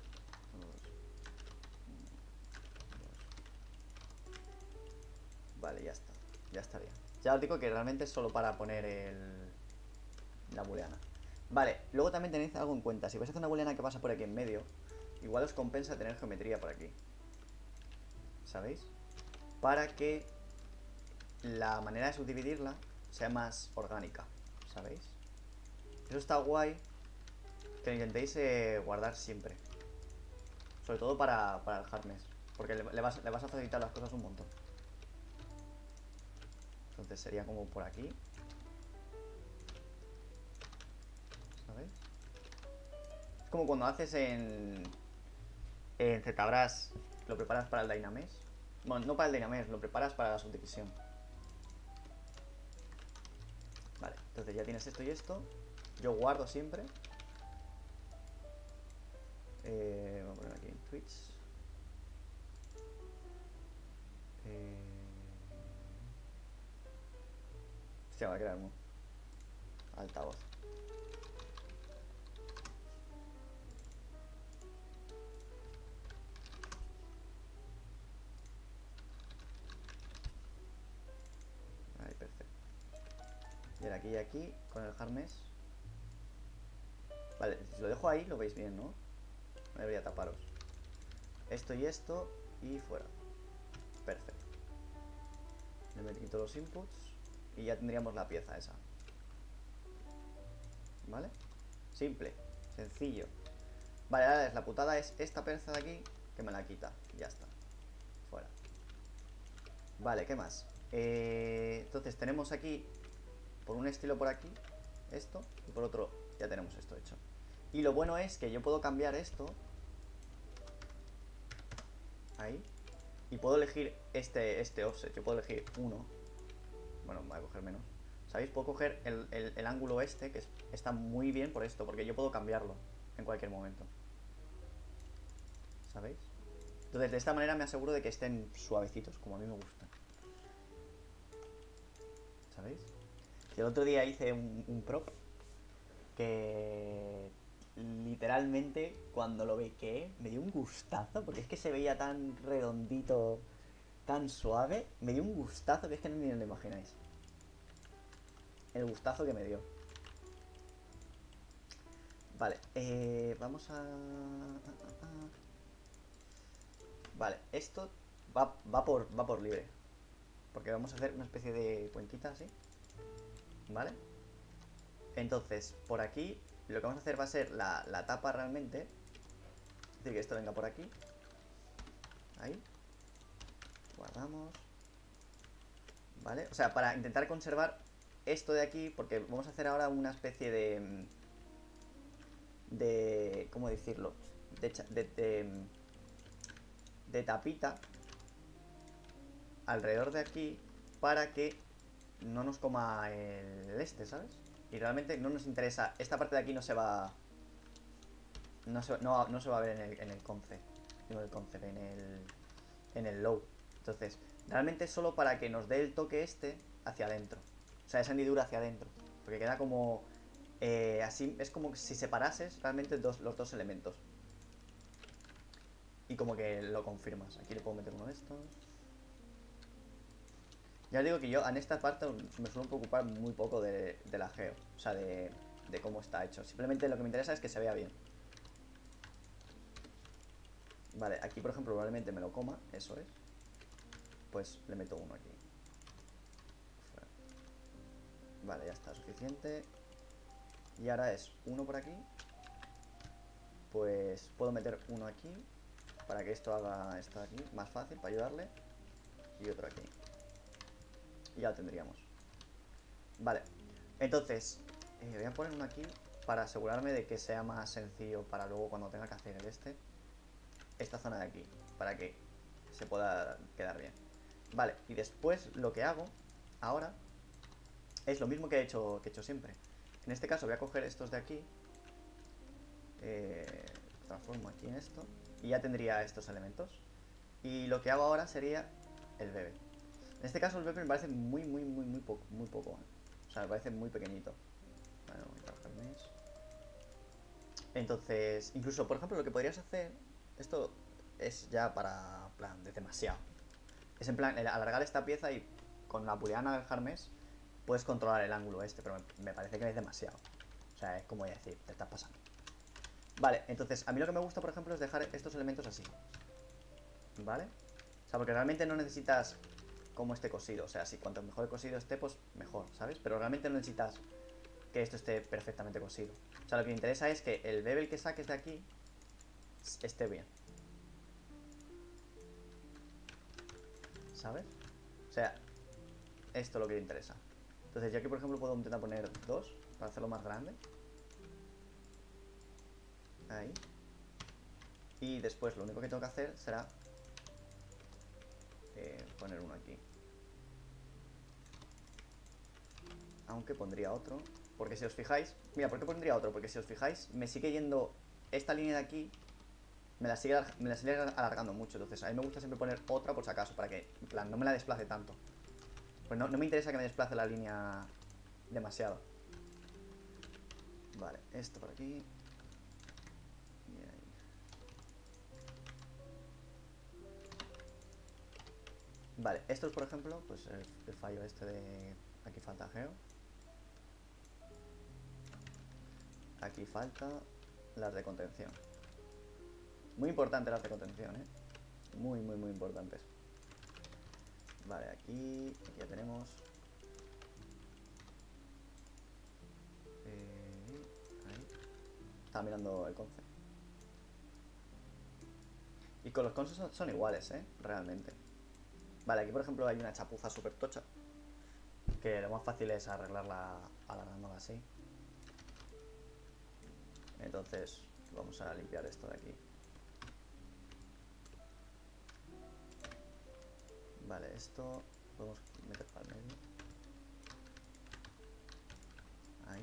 Speaker 1: 2. Vale, ya está. Ya estaría. Ya os digo que realmente es solo para poner la booleana. Vale, luego también tenéis algo en cuenta. Si vais a hacer una booleana que pasa por aquí en medio, igual os compensa tener geometría por aquí. ¿Sabéis? Para que la manera de subdividirla sea más orgánica. ¿Sabéis? Eso está guay. Que lo intentéis guardar siempre. Sobre todo para el hardness. Porque le vas a facilitar las cosas un montón. Entonces sería como por aquí. ¿Sabéis? Es como cuando haces en ZBrush, lo preparas para el Dynamesh. Bueno, no para el Dynamesh, lo preparas para la subdivisión. Vale, entonces ya tienes esto y esto. Yo guardo siempre. Vamos a poner aquí en Twitch. Hostia, va a crear un altavoz. Ahí, perfecto. Y ahora aquí y aquí, con el harness. Vale, si lo dejo ahí, lo veis bien, ¿no? No debería taparos. Esto y fuera. Perfecto. Le quito los inputs y ya tendríamos la pieza esa. ¿Vale? Simple, sencillo. Vale, ahora la putada es esta pieza de aquí que me la quita. Y ya está. Fuera. Vale, ¿qué más? Entonces tenemos aquí, por un estilo por aquí, esto, y por otro ya tenemos esto hecho. Y lo bueno es que yo puedo cambiar esto. Ahí. Y puedo elegir este offset. Yo puedo elegir uno. Bueno, voy a coger menos. ¿Sabéis? Puedo coger el ángulo este, que está muy bien por esto, porque yo puedo cambiarlo en cualquier momento. ¿Sabéis? Entonces, de esta manera me aseguro de que estén suavecitos, como a mí me gustan. ¿Sabéis? Y el otro día hice un prop que literalmente cuando lo bequé me dio un gustazo, porque es que se veía tan redondito, tan suave. Me dio un gustazo que es que ni lo imagináis. El gustazo que me dio. Vale, vamos a... Vale, esto va por libre. Porque vamos a hacer una especie de cuenquita así. ¿Vale? Entonces, por aquí lo que vamos a hacer va a ser la tapa realmente. Es decir, que esto venga por aquí. Ahí. Guardamos. ¿Vale? O sea, para intentar conservar esto de aquí, porque vamos a hacer ahora una especie de ¿cómo decirlo? De tapita alrededor de aquí para que no nos coma el este, ¿sabes? Y realmente no nos interesa. Esta parte de aquí no se va. No se va a ver en el concept. Digo, el concept, en el low. Entonces, realmente es solo para que nos dé el toque este hacia adentro. O sea, esa hendidura hacia adentro. Porque queda como. Así, es como si separases realmente los dos elementos. Y como que lo confirmas. Aquí le puedo meter uno de estos. Ya os digo que yo en esta parte me suelo preocupar muy poco de la geo. O sea, de cómo está hecho. Simplemente lo que me interesa es que se vea bien. Vale, aquí por ejemplo probablemente me lo coma. Eso es. Pues le meto uno aquí. Vale, ya está, suficiente. Y ahora es uno por aquí. Pues puedo meter uno aquí para que esto haga esto aquí más fácil, para ayudarle. Y otro aquí. Y ya lo tendríamos. Vale, entonces voy a poner uno aquí para asegurarme de que sea más sencillo para luego cuando tenga que hacer el esta zona de aquí, para que se pueda quedar bien. Vale, y después lo que hago ahora es lo mismo que he hecho siempre. En este caso voy a coger estos de aquí, transformo aquí en esto y ya tendría estos elementos. Y lo que hago ahora sería el bebé. En este caso el bebé me parece muy poco, O sea, me parece muy pequeñito. Bueno, voy a trabajar más. Entonces, incluso, por ejemplo, lo que podrías hacer, esto es ya para plan de demasiado. Es en plan, alargar esta pieza y con la booleana del harness puedes controlar el ángulo este, pero me parece que es demasiado. O sea, es como decir, te estás pasando. Vale, entonces, a mí lo que me gusta, por ejemplo, es dejar estos elementos así. ¿Vale? O sea, porque realmente no necesitas cómo esté cosido. O sea, si cuanto mejor cosido esté, pues mejor, ¿sabes? Pero realmente no necesitas que esto esté perfectamente cosido. O sea, lo que me interesa es que el bevel que saques de aquí esté bien. ¿Sabes? O sea, esto es lo que me interesa. Entonces yo aquí, por ejemplo, puedo intentar poner dos para hacerlo más grande. Ahí. Y después lo único que tengo que hacer será poner uno aquí. Aunque pondría otro. Porque si os fijáis... Mira, ¿por qué pondría otro? Porque si os fijáis, me sigue yendo esta línea de aquí me la sigue alargando mucho. Entonces a mí me gusta siempre poner otra por si acaso, para que, en plan, no me la desplace tanto. Pues no me interesa que me desplace la línea demasiado. Vale, esto por aquí. Y ahí. Vale, estos por ejemplo, pues el fallo este de... Aquí falta geo. Aquí falta las de contención. Muy importante las de contención, ¿eh? Muy, muy, muy importantes. Vale, aquí ya tenemos. Ahí. Estaba mirando el conce. Y con los conces son iguales, ¿eh? Realmente. Vale, aquí por ejemplo hay una chapuza súper tocha. Que lo más fácil es arreglarla alargándola así. Entonces vamos a limpiar esto de aquí. Vale, esto podemos meter para el medio. Ahí.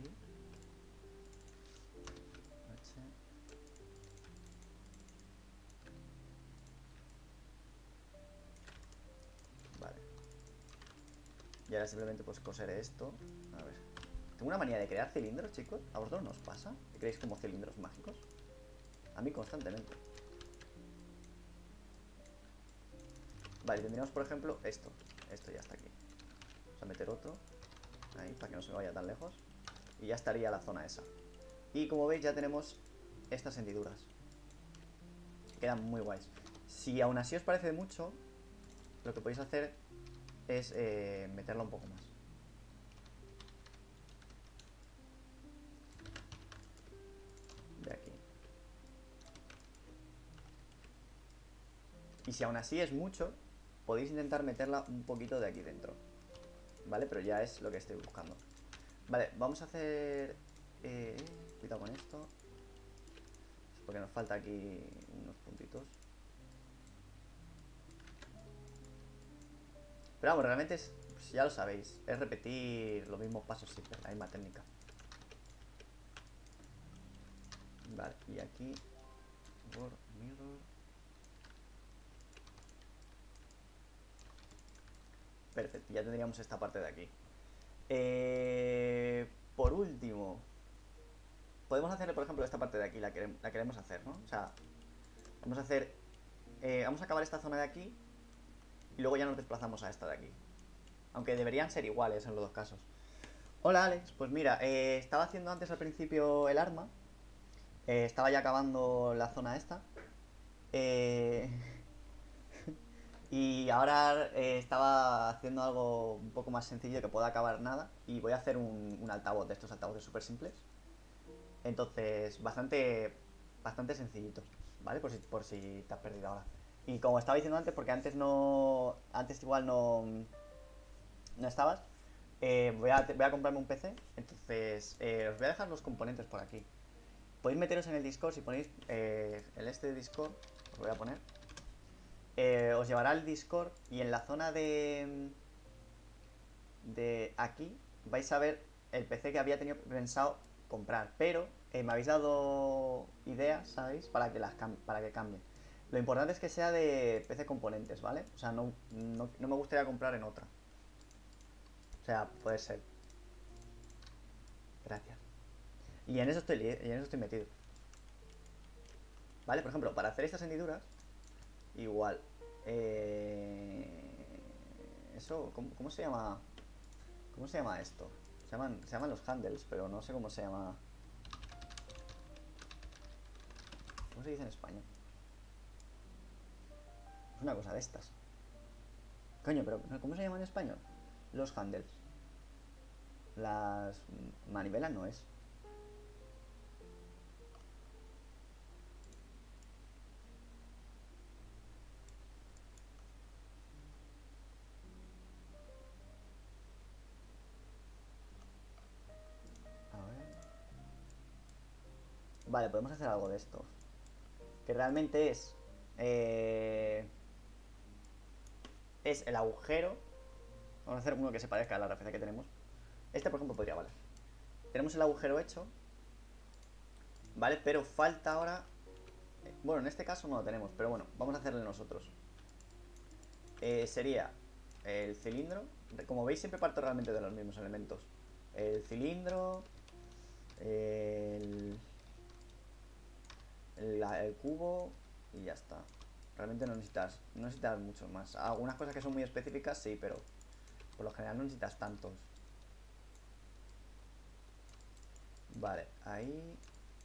Speaker 1: H. Vale. Y ahora simplemente pues coser esto. A ver. Tengo una manía de crear cilindros, chicos. ¿A vosotros no os pasa? ¿Que creéis como cilindros mágicos? A mí constantemente. Vale, tendríamos por ejemplo esto. Esto ya está aquí. Vamos a meter otro. Ahí, para que no se me vaya tan lejos. Y ya estaría la zona esa. Y como veis ya tenemos estas hendiduras. Quedan muy guays. Si aún así os parece mucho, lo que podéis hacer es meterla un poco más. De aquí. Y si aún así es mucho, podéis intentar meterla un poquito de aquí dentro. ¿Vale? Pero ya es lo que estoy buscando. Vale, vamos a hacer... cuidado con esto. Porque nos falta aquí unos puntitos. Pero vamos, realmente es, pues ya lo sabéis, es repetir los mismos pasos siempre, la misma técnica. Vale, y aquí mirror. Perfecto, ya tendríamos esta parte de aquí. Por último, podemos hacerle, por ejemplo, esta parte de aquí, la queremos hacer, ¿no? O sea, vamos a hacer... vamos a acabar esta zona de aquí y luego ya nos desplazamos a esta de aquí. Aunque deberían ser iguales en los dos casos. Hola Alex, pues mira, estaba haciendo antes al principio el arma. Estaba ya acabando la zona esta. Y ahora estaba haciendo algo un poco más sencillo que pueda acabar nada. Y voy a hacer un altavoz de estos altavoces súper simples. Entonces, bastante sencillito, ¿vale? Por si te has perdido ahora. Y como estaba diciendo antes, porque antes no... Antes igual no estabas. Voy a comprarme un PC. Entonces, os voy a dejar los componentes por aquí. Podéis meteros en el Discord. Si ponéis el este de Discord, os voy a poner. Os llevará al Discord y en la zona de aquí vais a ver el PC que había tenido pensado comprar, pero me habéis dado ideas, ¿sabéis? Para que cambien. Lo importante es que sea de PC componentes, ¿vale? O sea, no me gustaría comprar en otra. O sea, puede ser. Gracias. Y en eso estoy metido. ¿Vale? Por ejemplo, para hacer estas hendiduras, igual. Eso, ¿cómo se llama? ¿Cómo se llama esto? Se llaman los handles, pero no sé cómo se llama. ¿Cómo se dice en español? Es una cosa de estas. Coño, pero ¿cómo se llama en español? Los handles. Las manivelas no es. A ver. Vale, podemos hacer algo de esto. Que realmente es el agujero. Vamos a hacer uno que se parezca a la referencia que tenemos. Este, por ejemplo, podría valer. Tenemos el agujero hecho. ¿Vale? Pero falta ahora Bueno, en este caso no lo tenemos, pero bueno, vamos a hacerle nosotros. Sería el cilindro. Como veis, siempre parto realmente de los mismos elementos. El cilindro, el, el cubo y ya está. Realmente no necesitas mucho más. Algunas cosas que son muy específicas, sí, pero por lo general no necesitas tantos. Vale, ahí...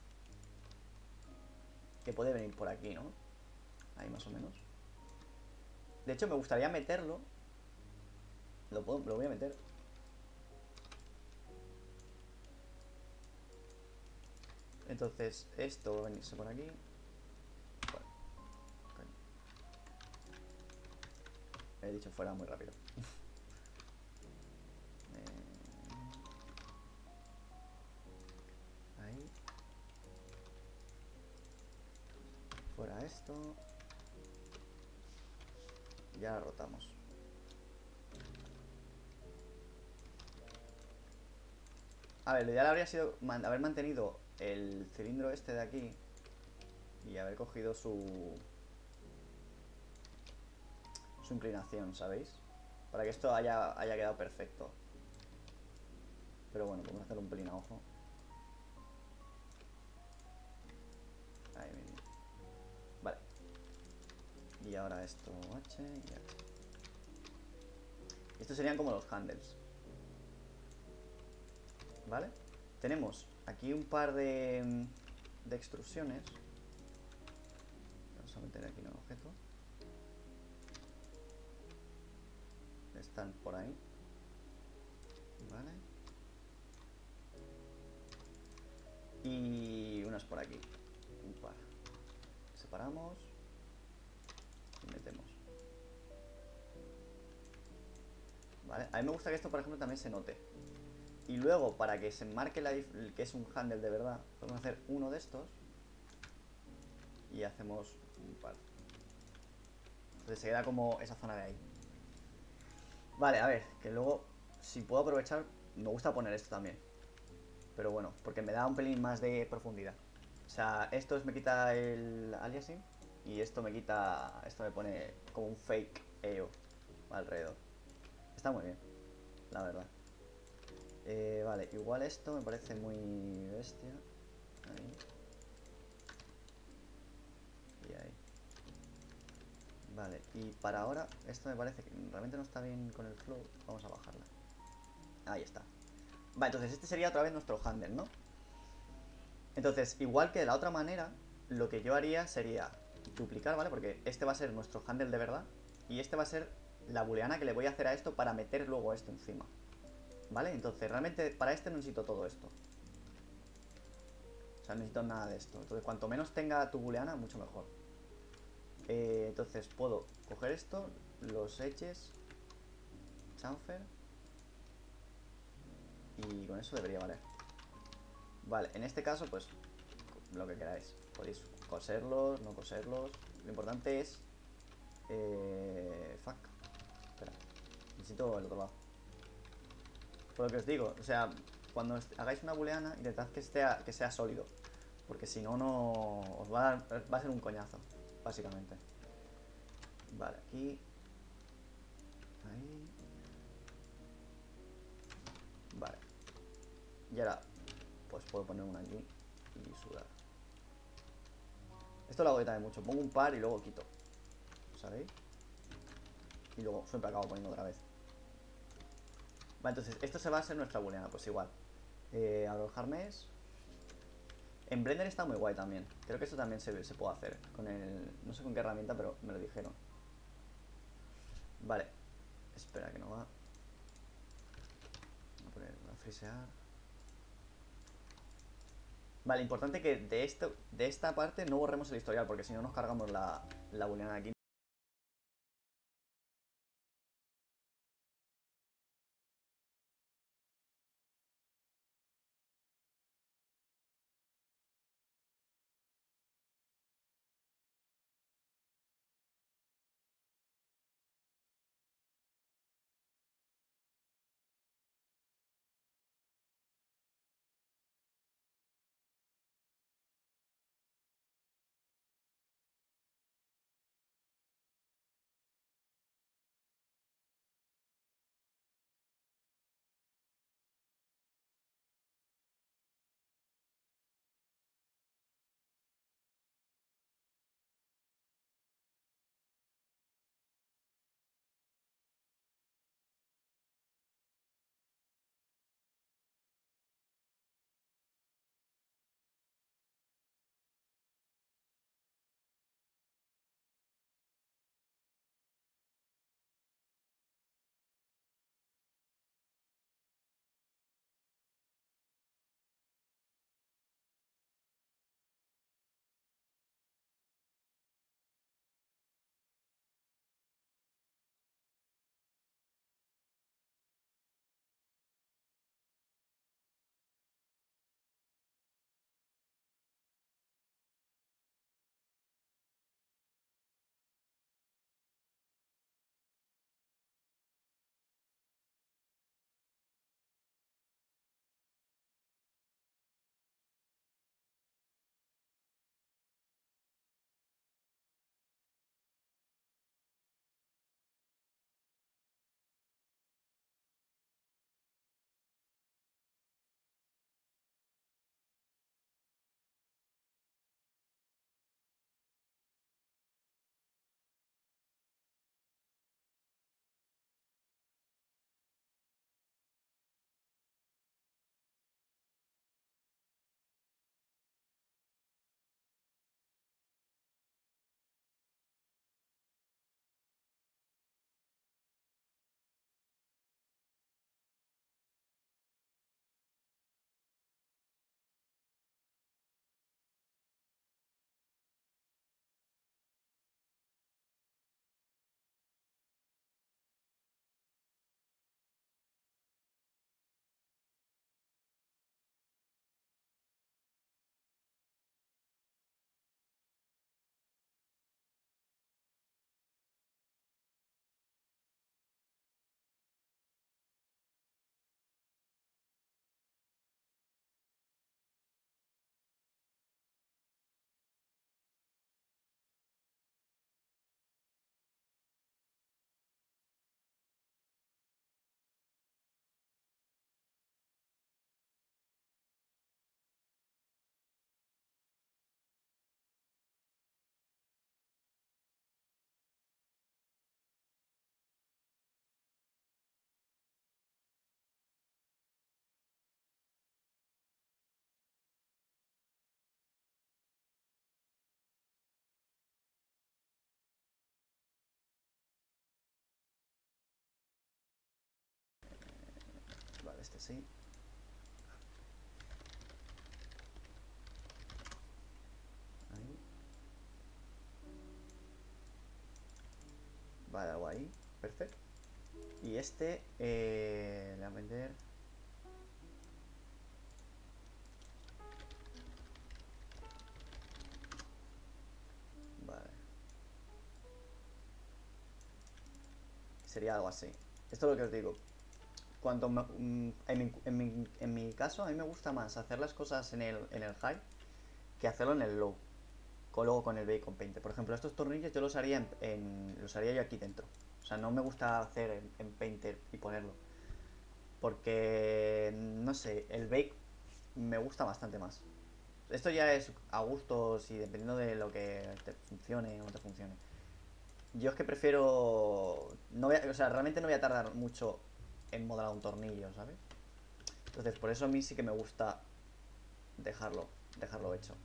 Speaker 1: Que puede venir por aquí, ¿no? Ahí más o menos. De hecho, me gustaría meterlo. Lo voy a meter. Entonces, esto va a venirse por aquí. Bueno, coño. He dicho fuera muy rápido. Ahí. Fuera esto. Y ahora rotamos. A ver, lo ideal habría sido haber mantenido el cilindro este de aquí y haber cogido su inclinación, ¿sabéis? Para que esto haya quedado perfecto. Pero bueno, podemos hacer un pelín a ojo. Ahí mismo. Vale. Y ahora esto H y H. Estos serían como los handles. ¿Vale? Tenemos aquí un par de extrusiones. Vamos a meter aquí en el objeto. Están por ahí. Vale. Y unas por aquí. Un par. Separamos. Y metemos. ¿Vale? A mí me gusta que esto, por ejemplo, también se note. Y luego, para que se marque que es un handle de verdad, podemos hacer uno de estos. Y hacemos un par. Entonces se queda como esa zona de ahí. Vale, a ver, que luego, si puedo aprovechar, me gusta poner esto también. Pero bueno, porque me da un pelín más de profundidad. O sea, esto me quita el aliasing. Y esto me quita... Esto me pone como un fake EO alrededor. Está muy bien, la verdad. Vale, igual esto me parece muy bestia. Ahí. Y ahí. Vale, y para ahora, esto me parece que realmente no está bien con el flow. Vamos a bajarla. Ahí está. Vale, entonces este sería otra vez nuestro handle, ¿no? Entonces, igual que de la otra manera, lo que yo haría sería duplicar, ¿vale? Porque este va a ser nuestro handle de verdad. Y este va a ser la booleana que le voy a hacer a esto para meter luego esto encima. ¿Vale? Entonces, realmente para este no necesito todo esto. O sea, no necesito nada de esto. Entonces, cuanto menos tenga tu booleana, mucho mejor. Entonces, puedo coger esto, los edges, chamfer. Y con eso debería valer. Vale, en este caso, pues, lo que queráis. Podéis coserlos, no coserlos. Lo importante es... fuck. Espera. Necesito el otro lado. Por lo que os digo, o sea, cuando hagáis una booleana, intentad que sea sólido. Porque si no, no os va a ser un coñazo, básicamente. Vale, aquí. Ahí. Vale. Y ahora, pues puedo poner una aquí y sudar. Esto lo hago yo también mucho. Pongo un par y luego quito. ¿Sabéis? Y luego siempre acabo poniendo otra vez. Vale, entonces esto se va a ser nuestra booleana, pues igual. Abro el Harness. En Blender está muy guay también. Creo que esto también se puede hacer con el... No sé con qué herramienta, pero me lo dijeron. Vale. Espera que no va. Voy a frisear. Vale, importante que de esta parte no borremos el historial, porque si no nos cargamos la booleana aquí. así. Ahí. Vale, algo ahí. Perfecto. Y este, le voy a meter... Vale. Sería algo así. Esto es lo que os digo. En mi caso, a mí me gusta más hacer las cosas en el high que hacerlo en el low. Luego con el bacon painter. Por ejemplo, estos tornillos yo los haría los haría yo aquí dentro. O sea, no me gusta hacer en painter y ponerlo. Porque, no sé, el bake me gusta bastante más. Esto ya es a gustos y dependiendo de lo que te funcione o no te funcione. Yo es que prefiero... No voy o sea, realmente no voy a tardar mucho en modelar un tornillo, ¿sabes? Entonces, por eso a mí sí que me gusta dejarlo hecho.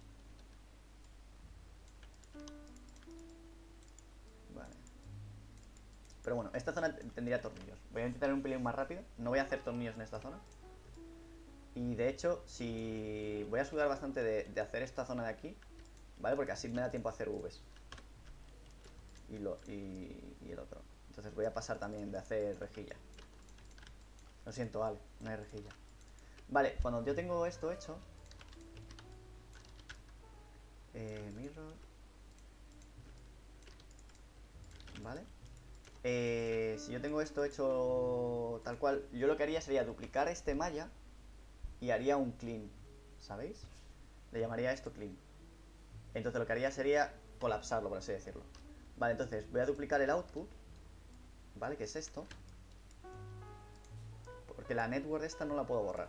Speaker 1: Vale. Pero bueno, esta zona tendría tornillos. Voy a intentar ir un pelín más rápido. No voy a hacer tornillos en esta zona. Y de hecho, si voy a sudar bastante de hacer esta zona de aquí, ¿vale? Porque así me da tiempo a hacer Vs. Y el otro. Entonces voy a pasar también de hacer rejilla. Lo siento, vale, no hay rejilla. Vale, cuando yo tengo esto hecho... mirror... Vale. Si yo tengo esto hecho tal cual, yo lo que haría sería duplicar este malla y haría un clean, ¿sabéis? Le llamaría esto clean. Entonces lo que haría sería colapsarlo, por así decirlo. Vale, entonces voy a duplicar el output, ¿vale? Que es esto. Porque la network esta no la puedo borrar.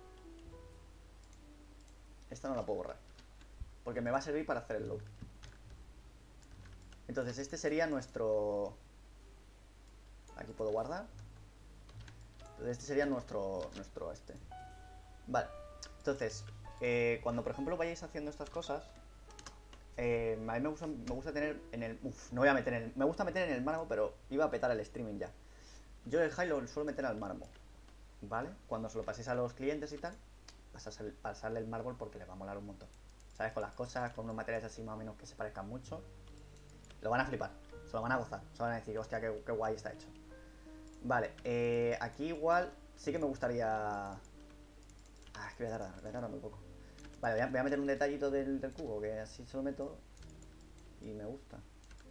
Speaker 1: Esta no la puedo borrar. Porque me va a servir para hacer el load. Entonces este sería nuestro... Aquí puedo guardar. Entonces este sería nuestro este. Vale. Entonces, cuando por ejemplo vayáis haciendo estas cosas, a mí me gusta tener en el... Uf, no voy a meter en el... Me gusta meter en el mármol, pero iba a petar el streaming ya. Yo el high lo suelo meter al mármol, ¿vale? Cuando se lo paséis a los clientes y tal, pasarle el mármol porque les va a molar un montón. ¿Sabes? Con las cosas, con unos materiales así más o menos que se parezcan mucho. Lo van a flipar, se lo van a gozar. Se van a decir, hostia, qué guay está hecho. Vale, aquí igual sí que me gustaría... Ah, es que voy a tardar muy poco. Vale, voy a meter un detallito del cubo, que así se lo meto y me gusta.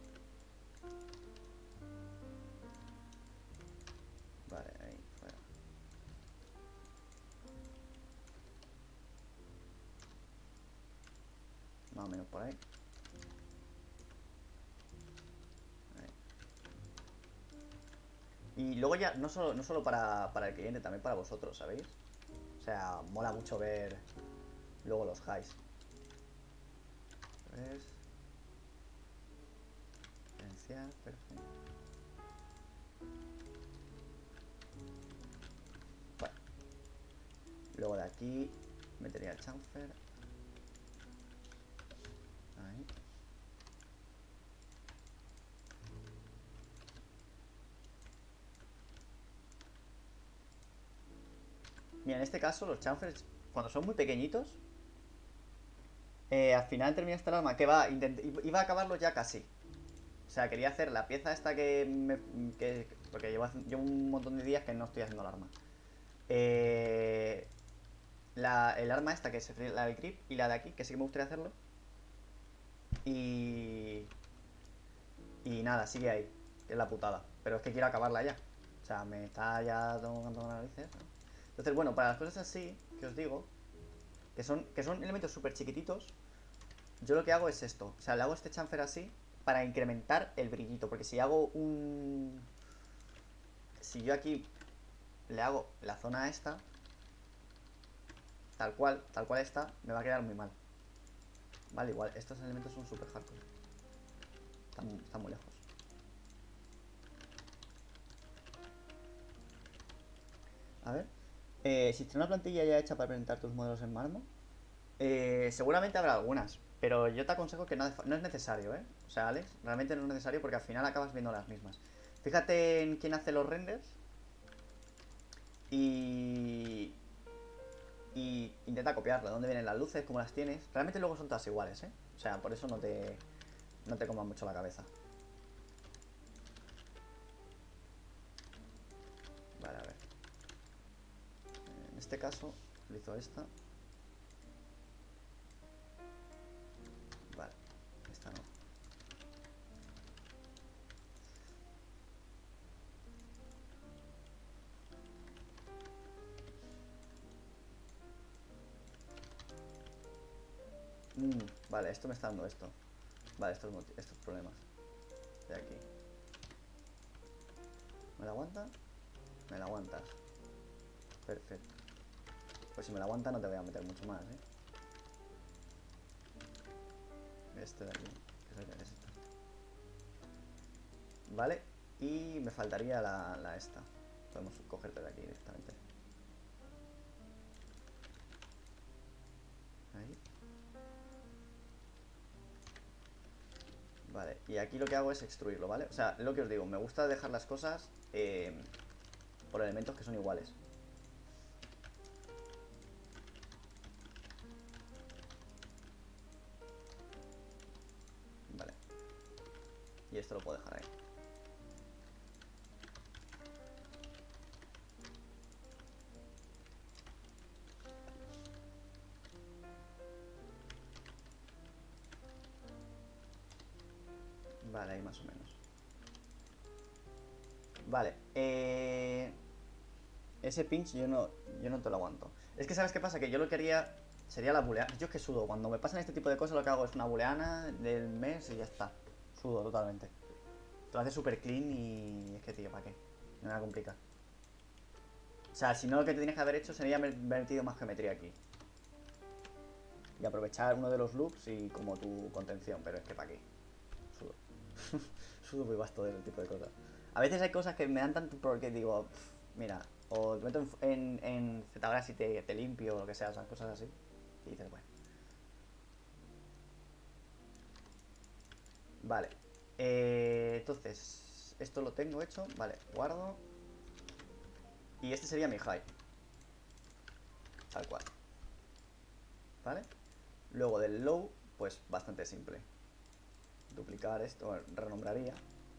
Speaker 1: Vale, ahí, fuera. Más o menos por ahí. Ahí. Y luego ya, no solo para el cliente, también para vosotros, ¿sabéis? O sea, mola mucho ver luego los highs. ¿Ves? Potencial, perfecto. Vale. Luego de aquí metería el chamfer. Ahí. Mira, en este caso los chamfers, cuando son muy pequeñitos, al final termina esta arma que iba a acabarlo ya casi. O sea, quería hacer la pieza esta porque llevo un montón de días que no estoy haciendo el arma. El arma esta, que es la del grip, y la de aquí, que sí que me gustaría hacerlo. Y... Y nada, sigue ahí, que es la putada. Pero es que quiero acabarla ya. O sea, me está ya tomando las narices, ¿no? Entonces, bueno, para las cosas así, que os digo, que son elementos súper chiquititos, yo lo que hago es esto. O sea, le hago este chamfer así para incrementar el brillito. Porque si hago un... Si yo aquí le hago la zona esta, tal cual está, me va a quedar muy mal. Vale, igual, estos elementos son súper hardcore. Están muy lejos. A ver. ¿Existe una plantilla ya hecha para presentar tus modelos en mármol? Seguramente habrá algunas, pero yo te aconsejo que no es necesario, ¿eh? O sea, Alex, realmente no es necesario porque al final acabas viendo las mismas. Fíjate en quién hace los renders Y... Y intenta copiarlo. ¿Dónde vienen las luces? ¿Cómo las tienes? Realmente luego son todas iguales, ¿eh? O sea, por eso no te comas mucho la cabeza. Vale, a ver. En este caso, utilizo esta. Vale, esta no. Vale, esto me está dando esto. Vale, estos problemas. De aquí. ¿Me la aguanta? Me la aguantas. Perfecto. Pues si me la aguanta no te voy a meter mucho más, ¿eh? Este de aquí, que es el que necesito. Vale, y me faltaría la esta. Podemos cogerte de aquí directamente. Ahí. Vale, y aquí lo que hago es extruirlo, ¿vale? O sea, lo que os digo, me gusta dejar las cosas por elementos que son iguales. Vale. Y esto lo puedo dejar ahí. Vale, ahí más o menos. Vale, ese pinch yo no te lo aguanto. Es que, ¿sabes qué pasa? Que yo lo quería... Sería la booleana. Yo es que sudo. Cuando me pasan este tipo de cosas lo que hago es una booleana del mes y ya está. Sudo totalmente. Te lo hace súper clean y... Es que, tío, ¿para qué? No me va a complicar. O sea, si no, lo que te tienes que haber hecho sería haber metido más geometría aquí. Y aprovechar uno de los loops y como tu contención. Pero es que, ¿para qué? Sudo. Sudo muy vasto de ese tipo de cosas. A veces hay cosas que me dan tanto porque digo, mira, o te meto en ZBrush y te limpio o lo que sea, esas cosas así. Y dices, bueno. Vale. Entonces, esto lo tengo hecho. Vale, guardo. Y este sería mi high. Tal cual. ¿Vale? Luego del low, pues bastante simple. Duplicar esto, renombraría.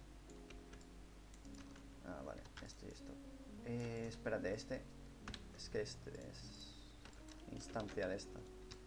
Speaker 1: Ah, vale, esto y esto. Espérate, este. Es que este es instancia de esta.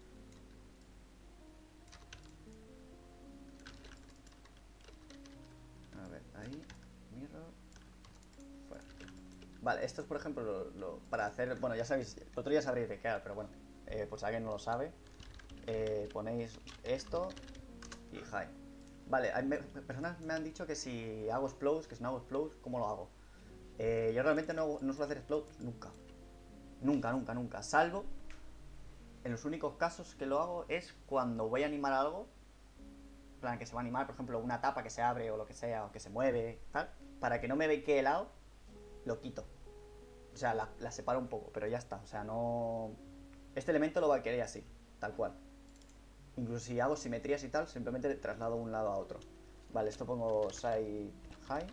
Speaker 1: A ver, ahí. Mirror. Fuera. Vale, esto es por ejemplo para hacer. Bueno, ya sabéis, el otro ya sabréis de qué, pero bueno, por si alguien no lo sabe, ponéis esto y high. Vale, personas me han dicho que si hago explodes, que si no hago explodes, ¿cómo lo hago? Yo realmente no suelo hacer explodes nunca. Nunca, nunca, nunca. Salvo en los únicos casos que lo hago es cuando voy a animar algo. En plan, que se va a animar, por ejemplo, una tapa que se abre o lo que sea, o que se mueve, tal. Para que no me ve que helado, lo quito. O sea, la separo un poco, pero ya está. O sea, no... Este elemento lo va a querer así, tal cual. Incluso si hago simetrías y tal, simplemente traslado de un lado a otro. Vale, esto pongo side high.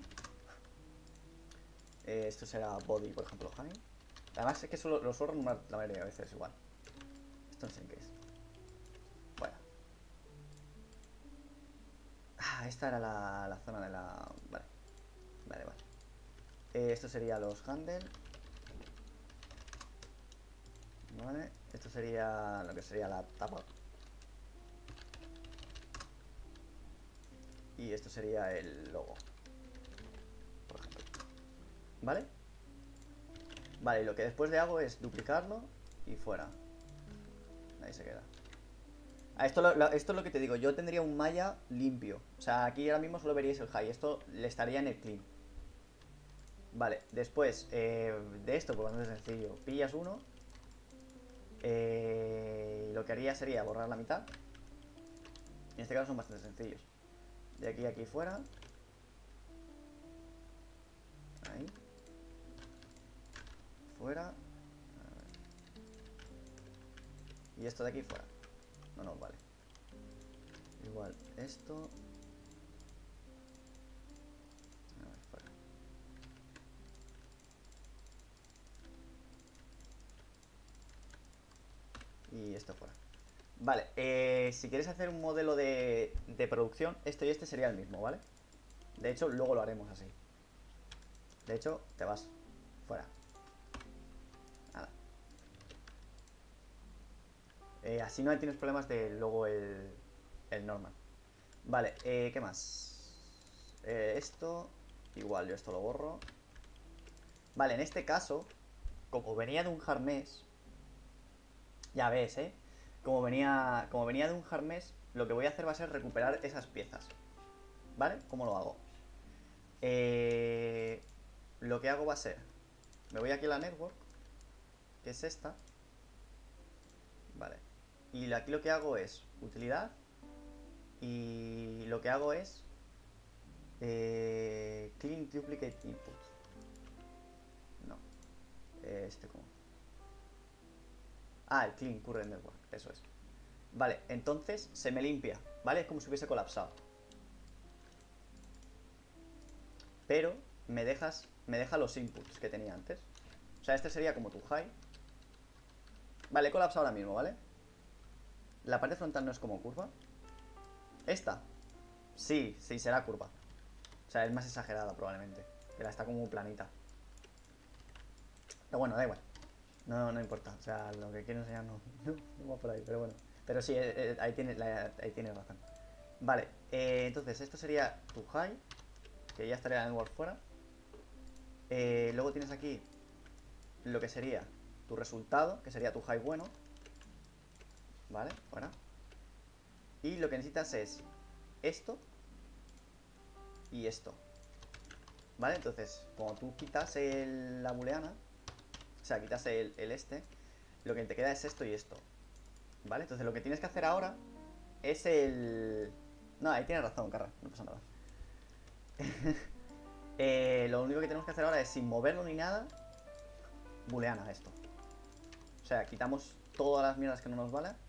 Speaker 1: Esto será body, por ejemplo, high. Además es que lo suelo renombrar la mayoría de veces igual. Esto no sé en qué es. Bueno. Ah, esta era la zona de la... Vale. Vale, vale. Esto sería los handle. Vale. Esto sería lo que sería la tapa. Y esto sería el logo, por ejemplo. ¿Vale? Vale, y lo que después le hago es duplicarlo y fuera. Ahí se queda. Esto es lo que te digo, yo tendría un malla limpio. O sea, aquí ahora mismo solo veríais el high. Esto le estaría en el clean. Vale, después de esto, pues bastante sencillo. Pillas uno. Y lo que haría sería borrar la mitad. En este caso son bastante sencillos. De aquí a aquí fuera. Ahí. Fuera. Y esto de aquí fuera. No, vale. Igual esto. A ver, fuera. esto fuera. Vale, si quieres hacer un modelo de producción, esto y este sería el mismo, ¿vale? De hecho, luego lo haremos así. De hecho, te vas fuera. Nada. Así no tienes problemas de luego el normal. Vale, ¿qué más? Esto, igual, yo esto lo borro. Vale, en este caso, como venía de un harnés, ya ves, ¿eh? Como venía de un harnés, lo que voy a hacer va a ser recuperar esas piezas. ¿Vale? ¿Cómo lo hago? Lo que hago va a ser, me voy aquí a la network, que es esta. Vale. Y aquí lo que hago es utilidad. Y lo que hago es clean duplicate input. No. Este como. Ah, el clean current network. Eso es. Vale, entonces se me limpia, ¿vale? Es como si hubiese colapsado. Pero me deja los inputs que tenía antes. O sea, este sería como tu high. Vale, he colapsado ahora mismo, ¿vale? La parte frontal no es como curva. Esta. Sí, sí, será curva. O sea, es más exagerada probablemente. Que la está como planita. Pero bueno, da igual. No, no importa. O sea, lo que quiero enseñar no va por ahí, pero bueno. Pero sí, ahí tienes razón. Vale, entonces esto sería tu high, que ya estaría en el word fuera. Luego tienes aquí lo que sería tu resultado, que sería tu high bueno. Vale, fuera. Y lo que necesitas es esto y esto. ¿Vale? Entonces, como tú quitas la booleana, o sea, quitas el este, lo que te queda es esto y esto. ¿Vale? Entonces lo que tienes que hacer ahora es el... No, ahí tienes razón, Carra, no pasa nada. Lo único que tenemos que hacer ahora es, sin moverlo ni nada, booleana esto. O sea, quitamos todas las mierdas que no nos valen.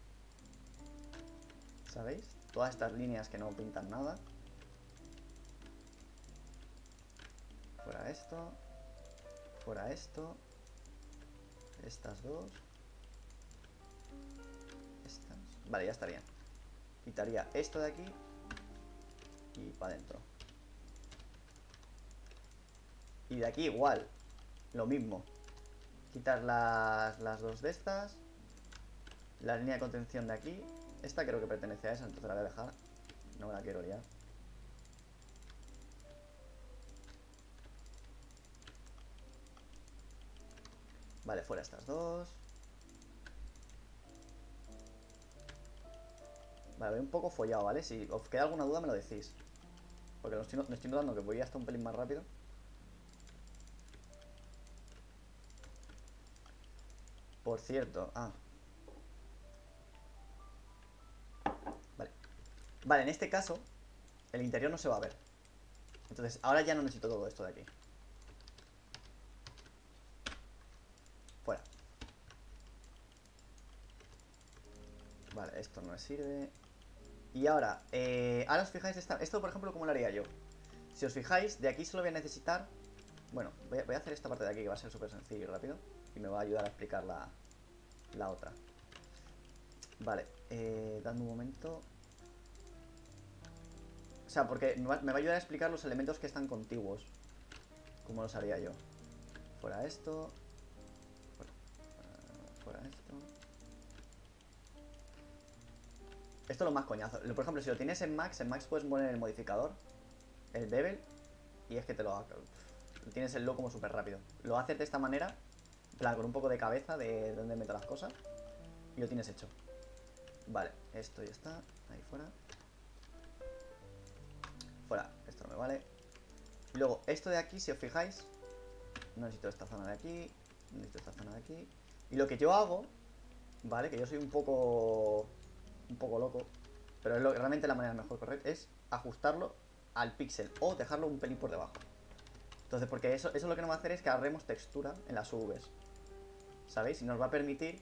Speaker 1: ¿Sabéis? Todas estas líneas que no pintan nada. Fuera esto. Fuera esto. Estas dos. Estas. Vale, ya estaría. Quitaría esto de aquí. Y para adentro. Y de aquí igual. Lo mismo. Quitar las dos de estas. La línea de contención de aquí. Esta creo que pertenece a esa, entonces la voy a dejar. No me la quiero liar. Vale, fuera estas dos. Vale, voy un poco follado, ¿vale? Si os queda alguna duda me lo decís. Porque me estoy notando que voy hasta un pelín más rápido. Por cierto, vale. Vale, en este caso el interior no se va a ver. Entonces, ahora ya no necesito todo esto de aquí. Fuera. Vale, esto no me sirve. Y ahora, ahora os fijáis, esto por ejemplo, ¿cómo lo haría yo? Si os fijáis, de aquí solo voy a necesitar... Bueno, voy a hacer esta parte de aquí que va a ser súper sencillo y rápido. Y me va a ayudar a explicar la otra. Vale, dadme un momento. O sea, porque me va a ayudar a explicar los elementos que están contiguos. ¿Cómo los haría yo? Fuera esto. Fuera esto. Esto es lo más coñazo. Por ejemplo, si lo tienes en Max puedes poner el modificador, el bevel, y es que te lo tienes el low como súper rápido. Lo haces de esta manera, en plan, con un poco de cabeza de dónde meto las cosas, y lo tienes hecho. Vale, esto ya está. Ahí fuera. Fuera, esto no me vale. Y luego, esto de aquí, si os fijáis, no necesito esta zona de aquí, no necesito esta zona de aquí. Y lo que yo hago, ¿vale? Que yo soy un poco loco, pero es realmente la manera mejor correcta, es ajustarlo al píxel o dejarlo un pelín por debajo. Entonces, porque eso lo que nos va a hacer es que agarremos textura en las UVs, ¿sabéis? Y nos va a permitir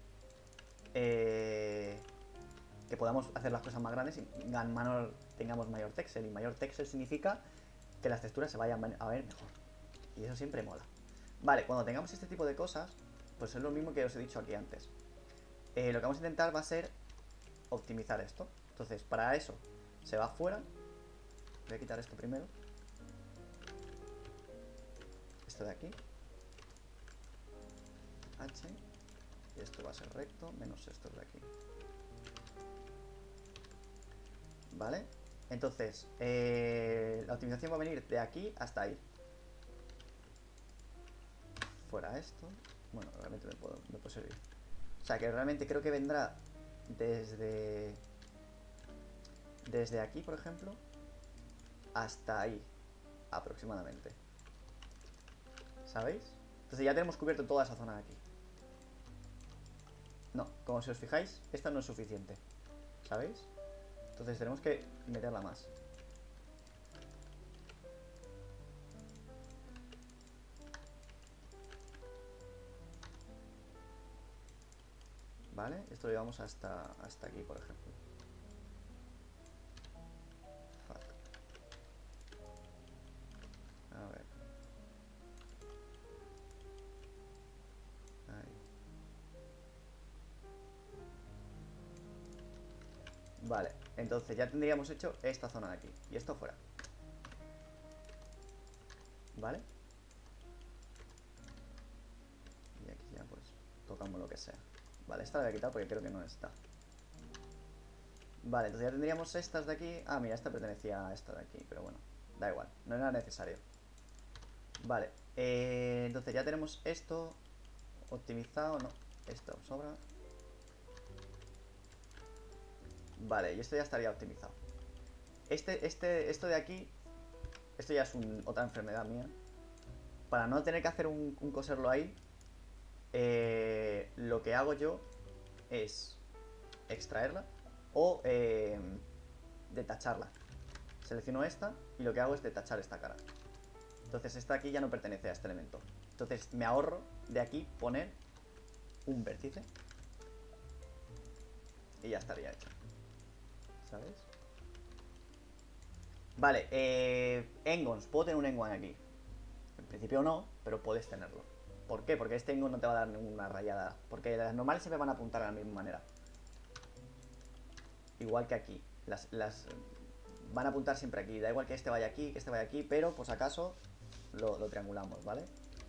Speaker 1: que podamos hacer las cosas más grandes y tengamos mayor texel. Y mayor texel significa que las texturas se vayan a ver mejor. Y eso siempre mola. Vale, cuando tengamos este tipo de cosas, pues es lo mismo que os he dicho aquí antes. lo que vamos a intentar va a ser optimizar esto. Entonces, para eso, se va fuera. Voy a quitar esto primero. Esto de aquí. H. Y esto va a ser recto, menos esto de aquí. ¿Vale? Entonces, la optimización va a venir de aquí hasta ahí. Fuera esto. Bueno, realmente me puede servir. O sea, que realmente creo que vendrá desde aquí, por ejemplo, hasta ahí, aproximadamente. ¿Sabéis? Entonces ya tenemos cubierto toda esa zona de aquí. No, como si os fijáis, esta no es suficiente. ¿Sabéis? Entonces tenemos que meterla más. ¿Vale? Esto lo llevamos hasta aquí, por ejemplo. Fuck. A ver. Ahí. Vale, entonces ya tendríamos hecho esta zona de aquí. Y esto fuera. ¿Vale? Y aquí ya pues tocamos lo que sea. Vale, esta la voy a quitar porque creo que no está. Vale, entonces ya tendríamos estas de aquí. Ah, mira, esta pertenecía a esta de aquí, pero bueno, da igual, no era necesario. Vale, entonces ya tenemos esto optimizado, no, esto sobra. Vale, y esto ya estaría optimizado. Esto de aquí, esto ya es otra enfermedad mía. Para no tener que hacer un coserlo ahí, lo que hago yo es extraerla o detacharla. Selecciono esta y lo que hago es detachar esta cara. Entonces esta aquí ya no pertenece a este elemento. Entonces me ahorro de aquí poner un vértice y ya estaría hecho. ¿Sabes? Vale, engons. Puedo tener un engon aquí. En principio no, pero puedes tenerlo. ¿Por qué? Porque este engon no te va a dar ninguna rayada. Porque las normales siempre van a apuntar a la misma manera. Igual que aquí. Las van a apuntar siempre aquí. Da igual que este vaya aquí, que este vaya aquí, pero por si acaso lo triangulamos, ¿vale?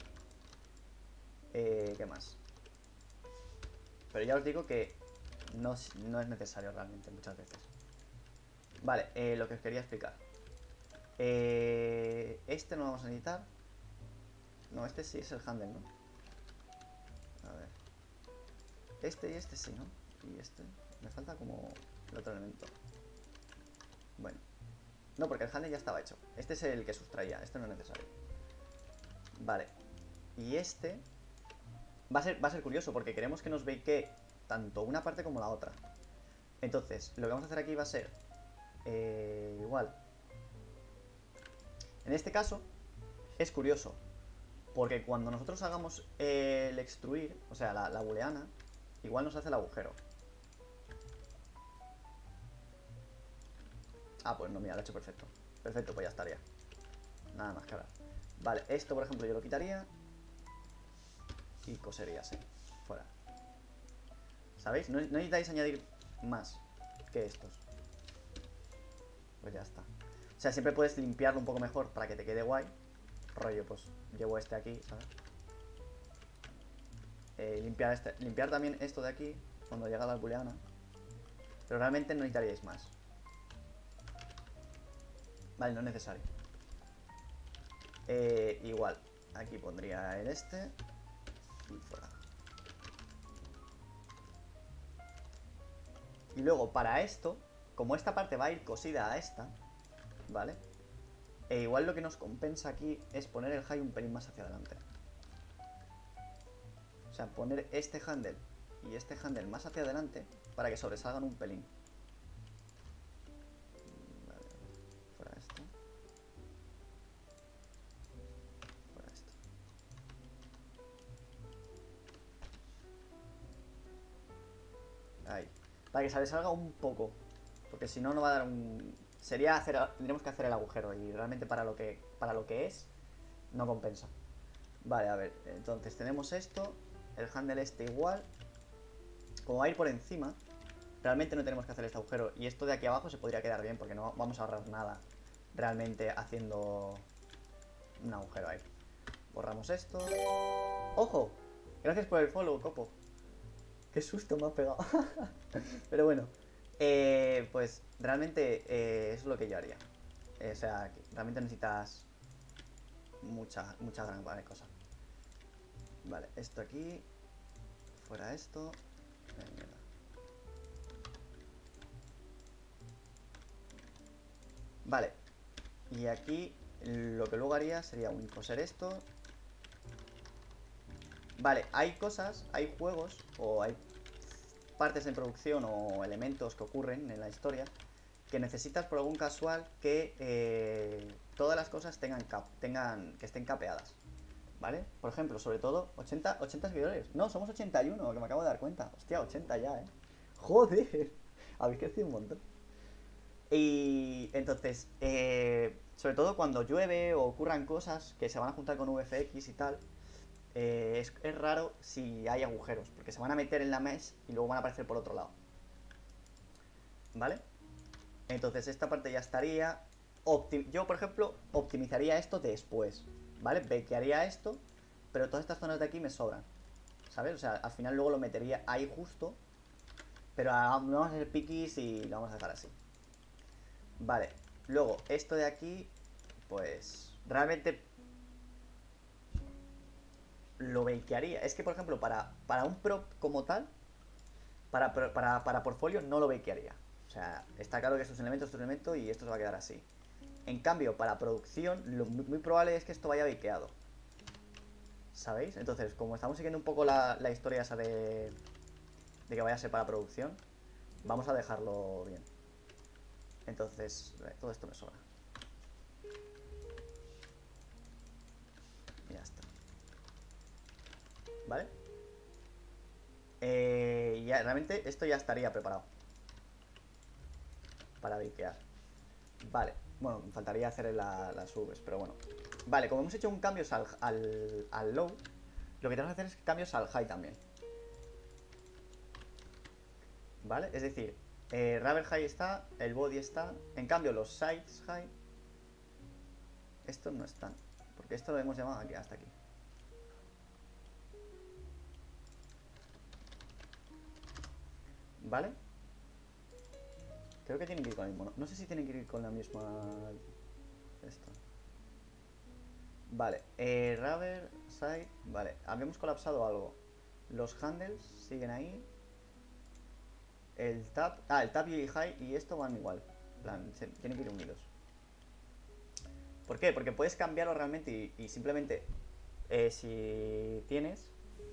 Speaker 1: ¿Qué más? Pero ya os digo que no es necesario realmente muchas veces. Vale, lo que os quería explicar. Este no lo vamos a necesitar. No, este sí es el handle, ¿no? A ver. Este y este sí, ¿no? Y este. Me falta como el otro elemento. Bueno. No, porque el handle ya estaba hecho. Este es el que sustraía. Este no es necesario. Vale. Y este va a ser curioso porque queremos que nos bakee tanto una parte como la otra. Entonces, lo que vamos a hacer aquí va a ser igual. En este caso, es curioso. Porque cuando nosotros hagamos el extruir, o sea, la booleana, igual nos hace el agujero. Ah, pues no, mira, lo he hecho perfecto. Perfecto, pues ya estaría. Nada más que hablar. Vale, esto por ejemplo yo lo quitaría y cosería así, fuera. ¿Sabéis? No necesitáis añadir más que estos. Pues ya está. O sea, siempre puedes limpiarlo un poco mejor para que te quede guay. Rollo, pues llevo este aquí, ¿sabes? Limpiar también esto de aquí cuando llega la booleana. Pero realmente no necesitaríais más. Vale, no es necesario. Igual, aquí pondría el este y fuera. Y luego para esto, como esta parte va a ir cosida a esta, ¿vale? E igual lo que nos compensa aquí es poner el high un pelín más hacia adelante. O sea, poner este handle y este handle más hacia adelante para que sobresalgan un pelín. Vale, fuera esto. Fuera esto. Ahí. Para que sobresalga un poco. Porque si no, no va a dar un... tendríamos que hacer el agujero y realmente para lo que es, no compensa. Vale, a ver, entonces tenemos esto, el handle este igual. como va a ir por encima, realmente no tenemos que hacer este agujero. Y esto de aquí abajo se podría quedar bien, porque no vamos a ahorrar nada realmente haciendo un agujero ahí. Borramos esto. ¡Ojo! Gracias por el follow, Copo. Qué susto me ha pegado. Pero bueno, pues realmente eso es lo que yo haría. O sea, que realmente necesitas mucha gran cosa. Vale, esto aquí. Fuera esto. Mierda. Vale. Y aquí lo que luego haría sería coser esto. Vale, hay cosas, hay juegos o hay partes en producción o elementos que ocurren en la historia que necesitas por algún casual que todas las cosas que estén capeadas. ¿Vale? Por ejemplo, sobre todo 80 seguidores. No, somos 81, que me acabo de dar cuenta. Hostia, 80 ya, Joder. Habéis crecido un montón. Y entonces, sobre todo cuando llueve o ocurran cosas que se van a juntar con VFX y tal, es raro si hay agujeros, porque se van a meter en la mesh y luego van a aparecer por otro lado. ¿Vale? Entonces esta parte ya estaría. Yo, por ejemplo, optimizaría esto después, ¿vale? Bakearía esto, pero todas estas zonas de aquí me sobran, ¿sabes? O sea, al final luego lo metería ahí justo, pero vamos a hacer piquis y lo vamos a dejar así. Vale, luego esto de aquí, pues realmente lo bakearía. Es que, por ejemplo, para un prop como tal, para portfolio no lo bakearía. O sea, está claro que esto es un elemento y esto se va a quedar así. En cambio, para producción, lo muy probable es que esto vaya bakeado. ¿Sabéis? Entonces, como estamos siguiendo un poco la historia esa de que vaya a ser para producción, vamos a dejarlo bien. Entonces, todo esto me sobra. Y ya está. ¿Vale? Ya, realmente esto ya estaría preparado para bakear. Vale. Bueno, me faltaría hacer las Vs, pero bueno. Vale, como hemos hecho un cambio al low, lo que tenemos que hacer es cambios al high también. ¿Vale? Es decir, Ravel high está, el body está. En cambio, los sides high, estos no están. Porque esto lo hemos llamado aquí, hasta aquí. ¿Vale? Creo que tienen que ir con el mismo. No sé si tienen que ir con la misma. Esto. Vale, Raver, Side. Vale, habíamos colapsado algo. Los handles siguen ahí. El tab. Ah, el tab y el high y esto van igual. En plan, tienen que ir unidos. ¿Por qué? Porque puedes cambiarlo realmente y simplemente. Si tienes.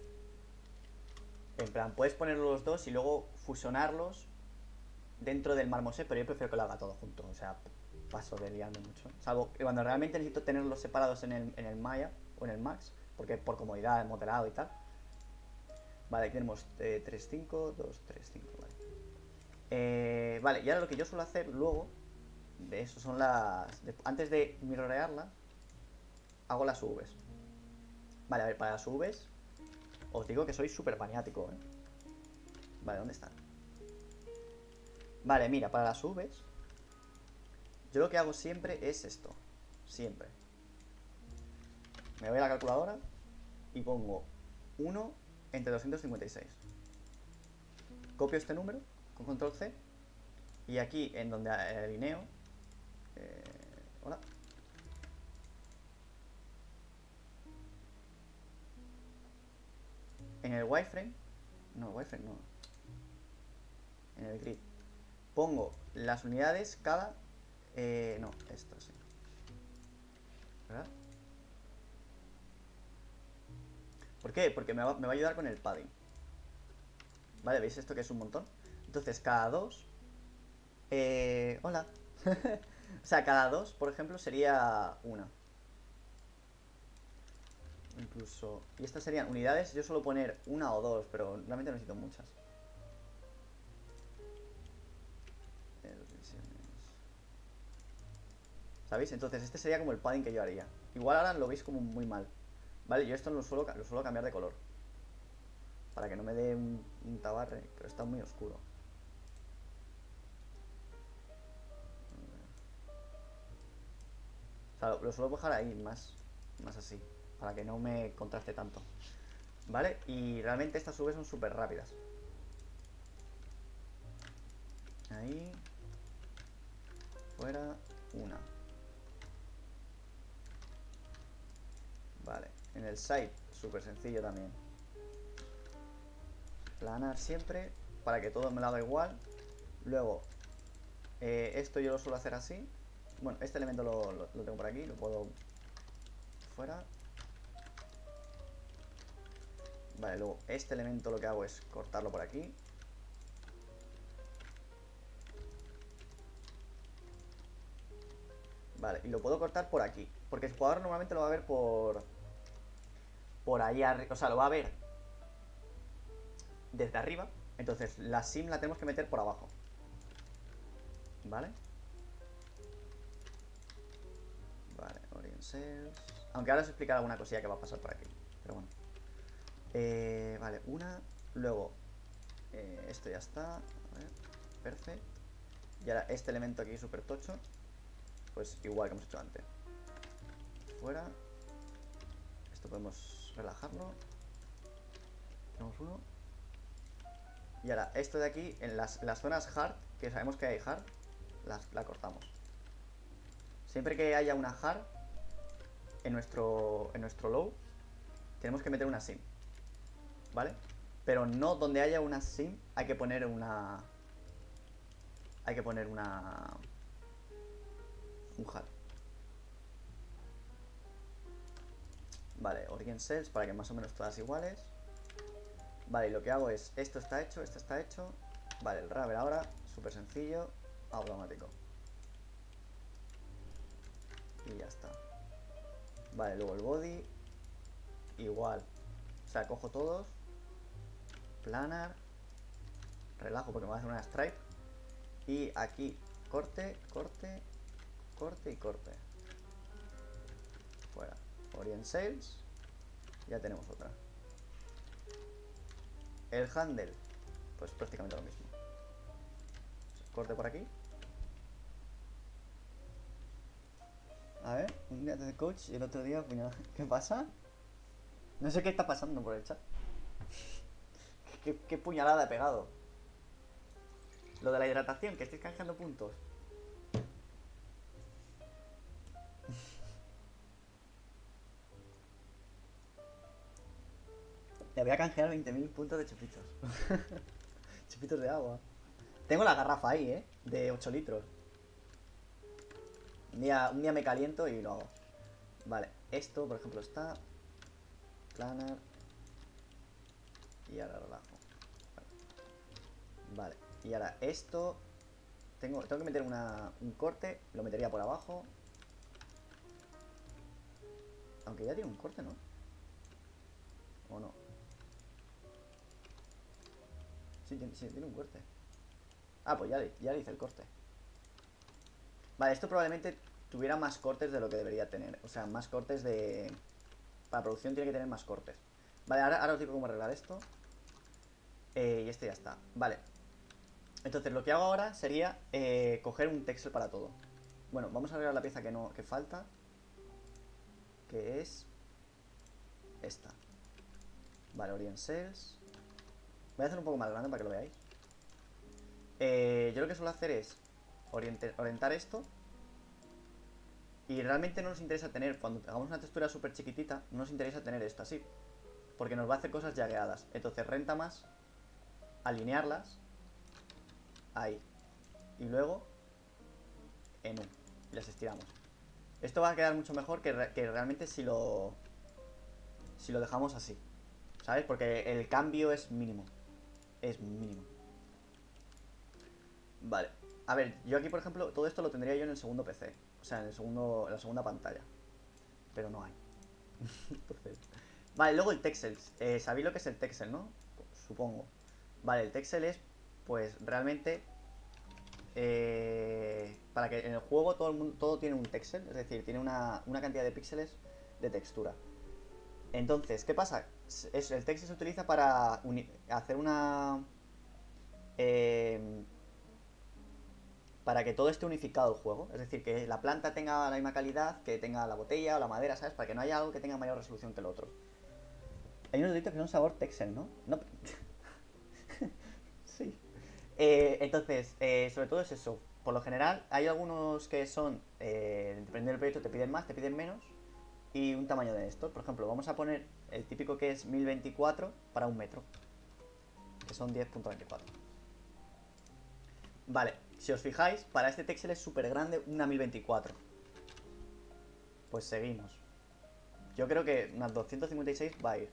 Speaker 1: En plan, puedes poner los dos y luego fusionarlos dentro del Marmoset, pero yo prefiero que lo haga todo junto. O sea, paso de liarme mucho. Salvo que cuando realmente necesito tenerlos separados en el Maya o en el Max, porque por comodidad, modelado y tal. Vale, aquí tenemos 3, 5, 2, 3, 5, vale. Vale, y ahora lo que yo suelo hacer luego, de eso son antes de mirrorearla, hago las Vs. Vale, a ver, para las Vs, os digo que soy súper maniático, Vale, ¿dónde están? Vale, mira, para las Vs, yo lo que hago siempre es esto. Siempre. Me voy a la calculadora y pongo 1 entre 256. Copio este número con control C y aquí en donde alineo. Hola. En el wireframe. No, wireframe no. En el grid. Pongo las unidades cada. No, esto sí. ¿Verdad? ¿Por qué? Porque me va a ayudar con el padding. Vale, ¿veis esto que es un montón? Entonces, cada 2. Hola. O sea, cada 2, por ejemplo, sería una. Incluso. Y estas serían unidades. Yo suelo poner una o dos, pero realmente necesito muchas. ¿Sabéis? Entonces, este sería como el padding que yo haría. Igual ahora lo veis como muy mal. Vale, yo esto lo suelo cambiar de color. para que no me dé un tabarre, pero está muy oscuro. O sea, lo suelo dejar ahí, más así, para que no me contraste tanto. ¿Vale? Y realmente estas subes son súper rápidas. Ahí. Fuera. Una. Vale. En el side, súper sencillo también. Planar siempre, para que todo me lo haga igual. Luego, esto yo lo suelo hacer así. Bueno, este elemento lo tengo por aquí, lo puedo... Fuera. Vale, luego este elemento lo que hago es cortarlo por aquí. Vale, y lo puedo cortar por aquí, porque el jugador normalmente lo va a ver por ahí arriba, o sea, lo va a ver desde arriba. Entonces la sim la tenemos que meter por abajo. ¿Vale? Vale, Orient Sales. Aunque ahora os explicaré alguna cosilla que va a pasar por aquí, pero bueno. Vale, una. Luego esto ya está. A ver, perfecto. Y ahora este elemento aquí súper tocho, pues igual que hemos hecho antes. Fuera. Esto podemos relajarlo. Tenemos uno. Y ahora esto de aquí, en las zonas hard, que sabemos que hay hard, la cortamos. Siempre que haya una hard en nuestro low, tenemos que meter una sim, ¿vale? Pero no donde haya una sim, hay que poner una... un hard. Vale, Orient Cells para que más o menos todas iguales. Vale, y lo que hago es, esto está hecho, esto está hecho. Vale, el Ravel ahora, súper sencillo, automático. Y ya está. Vale, luego el body, igual. O sea, cojo todos. Planar. Relajo porque me va a hacer una stripe. Y aquí, corte, corte, corte y corte. Fuera. Orient Sales. Ya tenemos otra. El handle, pues prácticamente lo mismo. Corte por aquí. A ver, un día de coach y el otro día puñal. ¿Qué pasa? No sé qué está pasando por el chat. ¿Qué puñalada he pegado? Lo de la hidratación, que estoy canjeando puntos. Le voy a canjear 20.000 puntos de chupitos. Chupitos de agua. Tengo la garrafa ahí, de 8 litros. Un día me caliento y lo hago. Vale, esto por ejemplo está. Planar. Y ahora relajo. Vale, y ahora esto. Tengo que meter un corte. Lo metería por abajo. Aunque ya tiene un corte, ¿no? ¿O no? Sí, tiene un corte. Ah, pues ya le hice el corte. Vale, esto probablemente tuviera más cortes de lo que debería tener. O sea, más cortes de... Para producción tiene que tener más cortes. Vale, ahora os digo cómo arreglar esto. Y este ya está. Vale. Entonces lo que hago ahora sería coger un texel para todo. Bueno, vamos a arreglar la pieza que falta. Que es... esta. Vale, Orient Sales. Voy a hacer un poco más grande para que lo veáis. Yo lo que suelo hacer es orientar esto. Y realmente no nos interesa tener, cuando hagamos una textura súper chiquitita, no nos interesa tener esto así, porque nos va a hacer cosas llagueadas. Entonces renta más alinearlas ahí. Y luego en U. Y las estiramos. Esto va a quedar mucho mejor que realmente si lo dejamos así, ¿sabes? Porque el cambio es mínimo. Es mínimo. Vale. A ver, yo aquí por ejemplo, todo esto lo tendría yo en el segundo PC. O sea, en la segunda pantalla. Pero no hay. Entonces... Vale, luego el Texel. ¿Sabéis lo que es el Texel, no? Supongo. Vale, el Texel es, pues, realmente... para que en el juego todo tiene un Texel. Es decir, tiene una cantidad de píxeles de textura. Entonces, ¿qué pasa? El texture se utiliza para hacer una... eh, para que todo esté unificado el juego. Es decir, que la planta tenga la misma calidad que tenga la botella o la madera, ¿sabes? Para que no haya algo que tenga mayor resolución que el otro. Hay unos doritos que son sabor Texel, ¿no? No. Sí. Entonces, sobre todo es eso. Por lo general, hay algunos que son, dependiendo del proyecto, te piden más, te piden menos. Y un tamaño de esto. Por ejemplo, vamos a poner el típico que es 1024 para 1 metro. Que son 10.24. Vale, si os fijáis, para este texel es súper grande una 1024. Pues seguimos. Yo creo que unas 256 va a ir.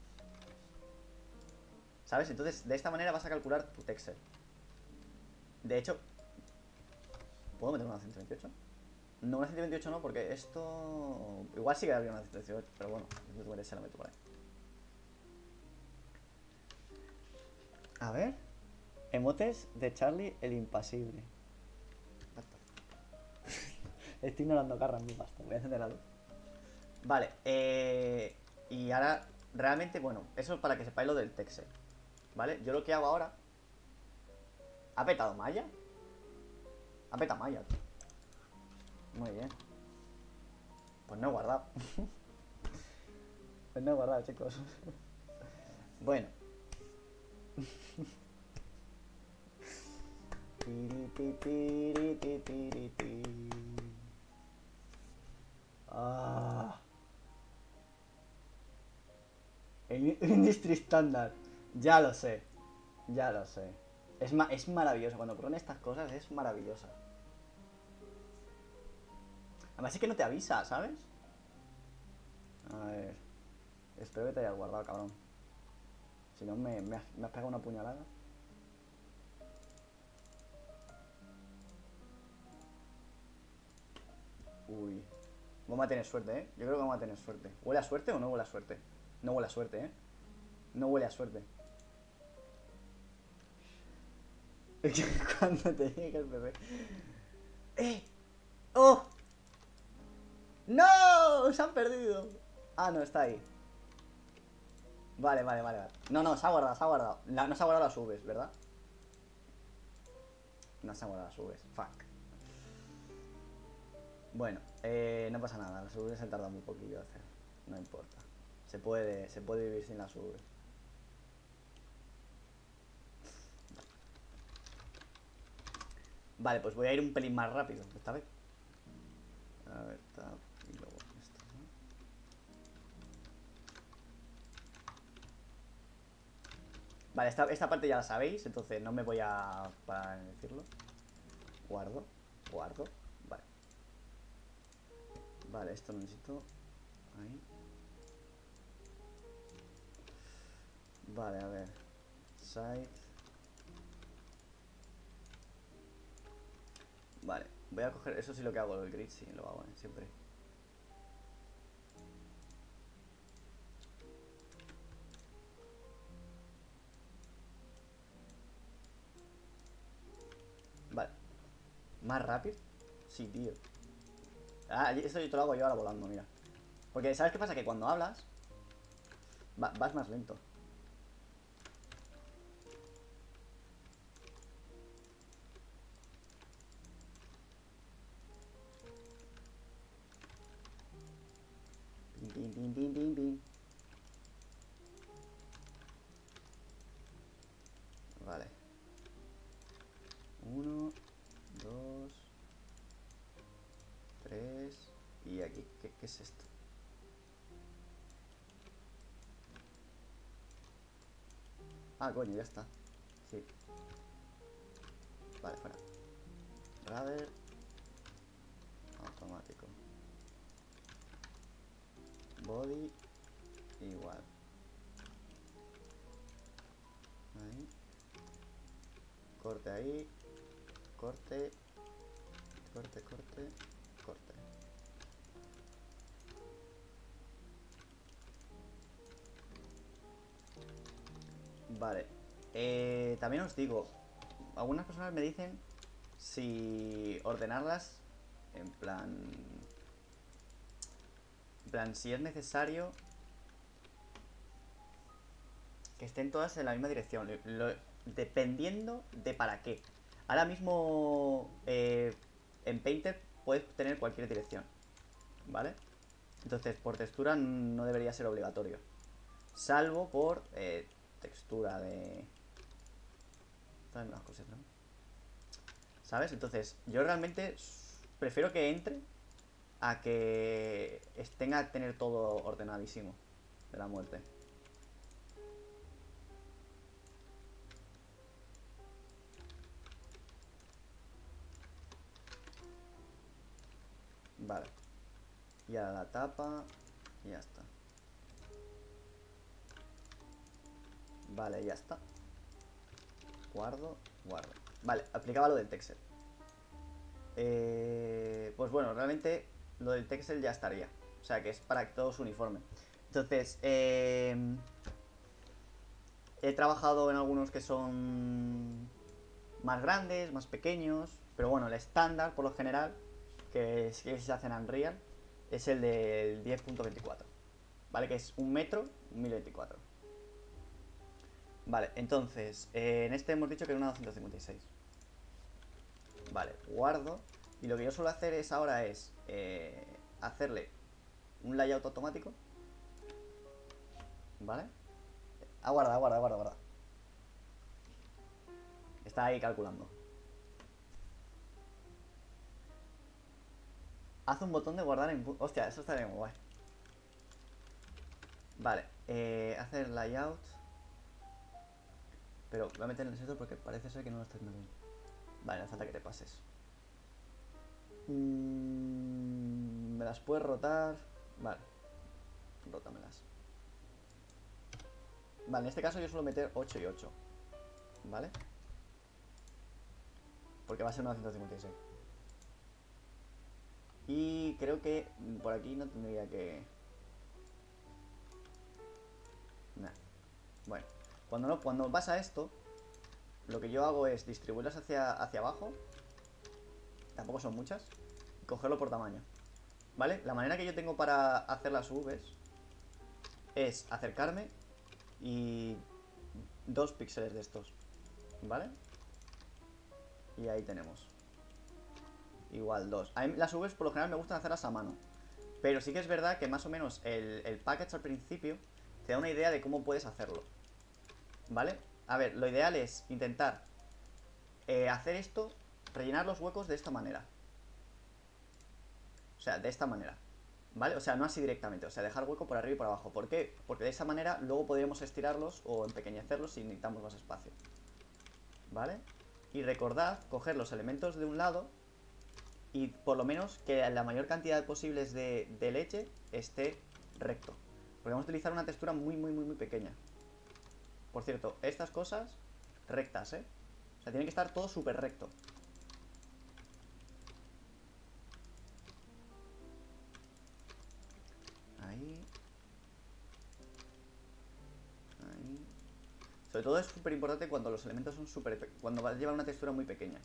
Speaker 1: ¿Sabes? Entonces, de esta manera vas a calcular tu texel. De hecho, ¿puedo meter una 128? No, una 128 no, porque esto... Igual sí que habría una 118, pero bueno, 156 la meto por ahí. A ver. Emotes de Charlie el impasible. Estoy ignorando carras mi pasta. Voy a encender la luz. Vale, y ahora, realmente, bueno, eso es para que sepáis lo del texel. ¿Vale? Yo lo que hago ahora... ¿Ha petado Maya? Ha petado Maya, tío. Muy bien. Pues no he guardado. Pues no he guardado, chicos. Bueno. Ah. Industry Standard. Ya lo sé. Ya lo sé. Es maravilloso. Cuando ocurren estas cosas es maravillosa. Además es que no te avisa, ¿sabes? A ver. Espero que te hayas guardado, cabrón. Si no, me has pegado una puñalada. Uy. Vamos a tener suerte, ¿eh? Yo creo que vamos a tener suerte. ¿Huele a suerte o no huele a suerte? No huele a suerte, ¿eh? No huele a suerte. Cuando te llegue el bebé. ¡Eh! ¡Oh! ¡No! Se han perdido. Ah, no, está ahí. Vale, vale, vale, vale. No, no, se ha guardado, se ha guardado. No se ha guardado las Vs, ¿verdad? No se ha guardado las Vs. Fuck. Bueno, no pasa nada. Las Vs se tardan muy poquillo de hacer. No importa. Se puede vivir sin las Vs. Vale, pues voy a ir un pelín más rápido esta vez. A ver, tap y luego esto, ¿no? Vale, esta parte ya la sabéis, entonces no me voy a parar en decirlo. Guardo, guardo. Vale. Vale, esto lo necesito. Ahí. Vale, a ver. Side. Vale, voy a coger... Eso sí lo que hago, el grid, sí, lo hago, siempre. Vale. ¿Más rápido? Sí, tío. Ah, esto yo te lo hago yo ahora volando, mira. Porque, ¿sabes qué pasa? Que cuando hablas vas más lento. Pim, pim, pim, pim, pim, pim. Vale. 1, 2, 3. Y aquí, ¿qué es esto? Ah, coño, ya está. Sí. Vale, fuera. Radar. Automático. Body. Igual. Ahí. Corte ahí. Corte. Corte, corte. Corte. Vale. También os digo, algunas personas me dicen si ordenarlas en plan, si es necesario que estén todas en la misma dirección, dependiendo de para qué. Ahora mismo en Painter puedes tener cualquier dirección, ¿vale? Entonces por textura no debería ser obligatorio, salvo por textura de... Todas las cosas, ¿no? ¿Sabes? Entonces yo realmente prefiero que entre a que tenga que tener todo ordenadísimo de la muerte. Vale. Y ahora la tapa. Y ya está. Vale, ya está. Guardo, guardo. Vale, aplicaba lo del Texel. Pues bueno, realmente lo del Texel ya estaría. O sea que es para que todo es uniforme. Entonces, he trabajado en algunos que son más grandes, más pequeños. Pero bueno, el estándar, por lo general, que se hace en Unreal, es el del 10.24. ¿Vale? Que es 1 metro, 1024. Vale, entonces, en este hemos dicho que era una 256. Vale, guardo. Y lo que yo suelo hacer es ahora es hacerle un layout automático. ¿Vale? Aguarda, aguarda, aguarda, aguarda. Está ahí calculando. Haz un botón de guardar en... Hostia, eso estaría muy guay. Vale, hacer layout. Pero voy a meter en el sector porque parece ser que no lo estoy haciendo bien. Vale, no hace falta que te pases. Me las puedes rotar. Vale, rótamelas. Vale, en este caso yo suelo meter 8 y 8. ¿Vale? Porque va a ser una 156. Y creo que por aquí no tendría que... Nah. Bueno, cuando pasa esto, lo que yo hago es distribuirlas hacia abajo. Tampoco son muchas. Y cogerlo por tamaño. ¿Vale? La manera que yo tengo para hacer las Vs es acercarme y 2 píxeles de estos. ¿Vale? Y ahí tenemos. Igual 2. A mí las Vs por lo general me gustan hacerlas a mano. Pero sí que es verdad que más o menos el package al principio te da una idea de cómo puedes hacerlo. ¿Vale? A ver, lo ideal es intentar hacer esto, rellenar los huecos de esta manera. O sea, de esta manera. ¿Vale? O sea, no así directamente. O sea, dejar hueco por arriba y por abajo. ¿Por qué? Porque de esa manera luego podríamos estirarlos o empequeñecerlos si necesitamos más espacio. ¿Vale? Y recordad coger los elementos de un lado y por lo menos que la mayor cantidad posible de leche esté recto. Porque vamos a utilizar una textura muy, muy, muy, muy pequeña. Por cierto, estas cosas rectas, ¿eh? O sea, tiene que estar todo súper recto. Ahí. Ahí. Sobre todo es súper importante cuando los elementos son súper... Cuando llevan una textura muy pequeña.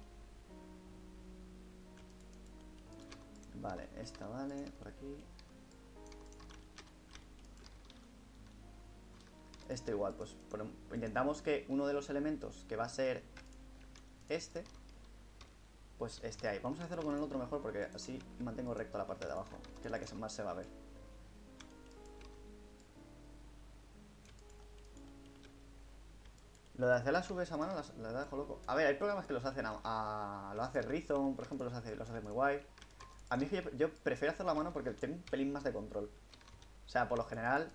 Speaker 1: Vale, esta vale, por aquí. Esto igual, pues intentamos que uno de los elementos que va a ser este, pues esté ahí. Vamos a hacerlo con el otro mejor porque así mantengo recto la parte de abajo, que es la que más se va a ver. Lo de hacer las subes a mano las dejo loco. A ver, hay programas que los hacen lo hace Rhizome, por ejemplo, los hace muy guay. A mí es que yo prefiero hacerlo a mano porque tengo un pelín más de control. O sea, por lo general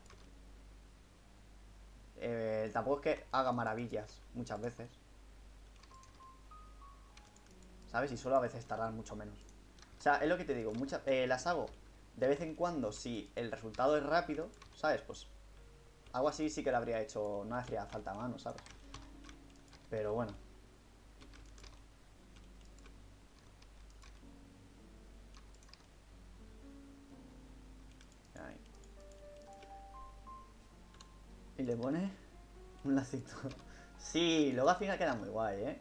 Speaker 1: tampoco es que haga maravillas muchas veces, ¿sabes? Y solo a veces tardan mucho menos. O sea, es lo que te digo, las hago de vez en cuando si el resultado es rápido, ¿sabes? Pues algo así sí que lo habría hecho, no hacía falta a mano, ¿sabes? Pero bueno. Ahí. Y le pone un lacito. Sí, luego al final queda muy guay, ¿eh?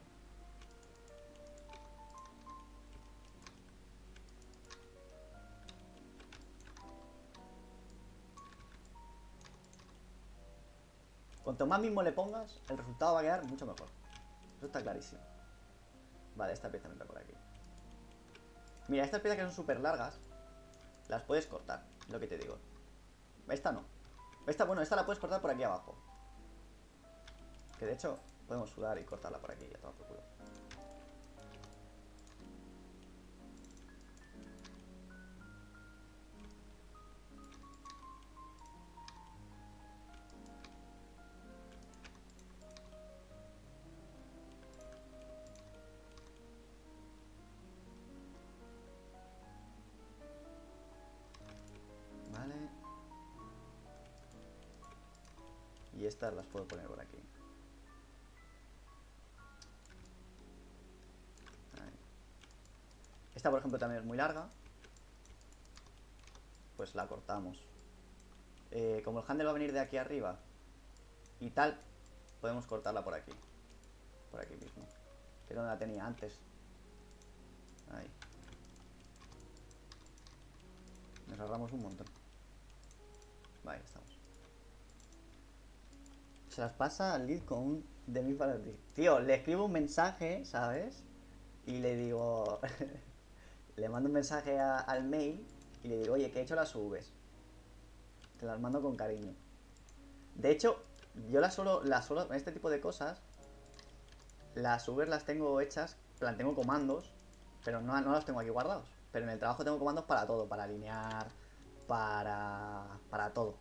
Speaker 1: Cuanto más mismo le pongas, el resultado va a quedar mucho mejor. Eso está clarísimo. Vale, esta pieza entra por aquí. Mira, estas piezas que son súper largas, las puedes cortar, lo que te digo. Esta no. Esta, bueno, esta la puedes cortar por aquí abajo. Que de hecho, podemos sudar y cortarla por aquí, ya toma por culo. Vale. Y estas las puedo poner por aquí. Ahí. Esta, por ejemplo, también es muy larga. Pues la cortamos. Como el handle va a venir de aquí arriba y tal, podemos cortarla por aquí. Por aquí mismo. Que es donde la tenía antes. Ahí. Nos ahorramos un montón. Vale, estamos. Se las pasa al lead con un de mí para ti. Tío, le escribo un mensaje, ¿sabes? Y le digo... le mando un mensaje al mail y le digo, oye, que he hecho las Vs. Te las mando con cariño. De hecho, yo las suelo en este tipo de cosas, las Vs las tengo hechas, plan, tengo comandos, pero no las tengo aquí guardados. Pero en el trabajo tengo comandos para todo, para alinear, para todo.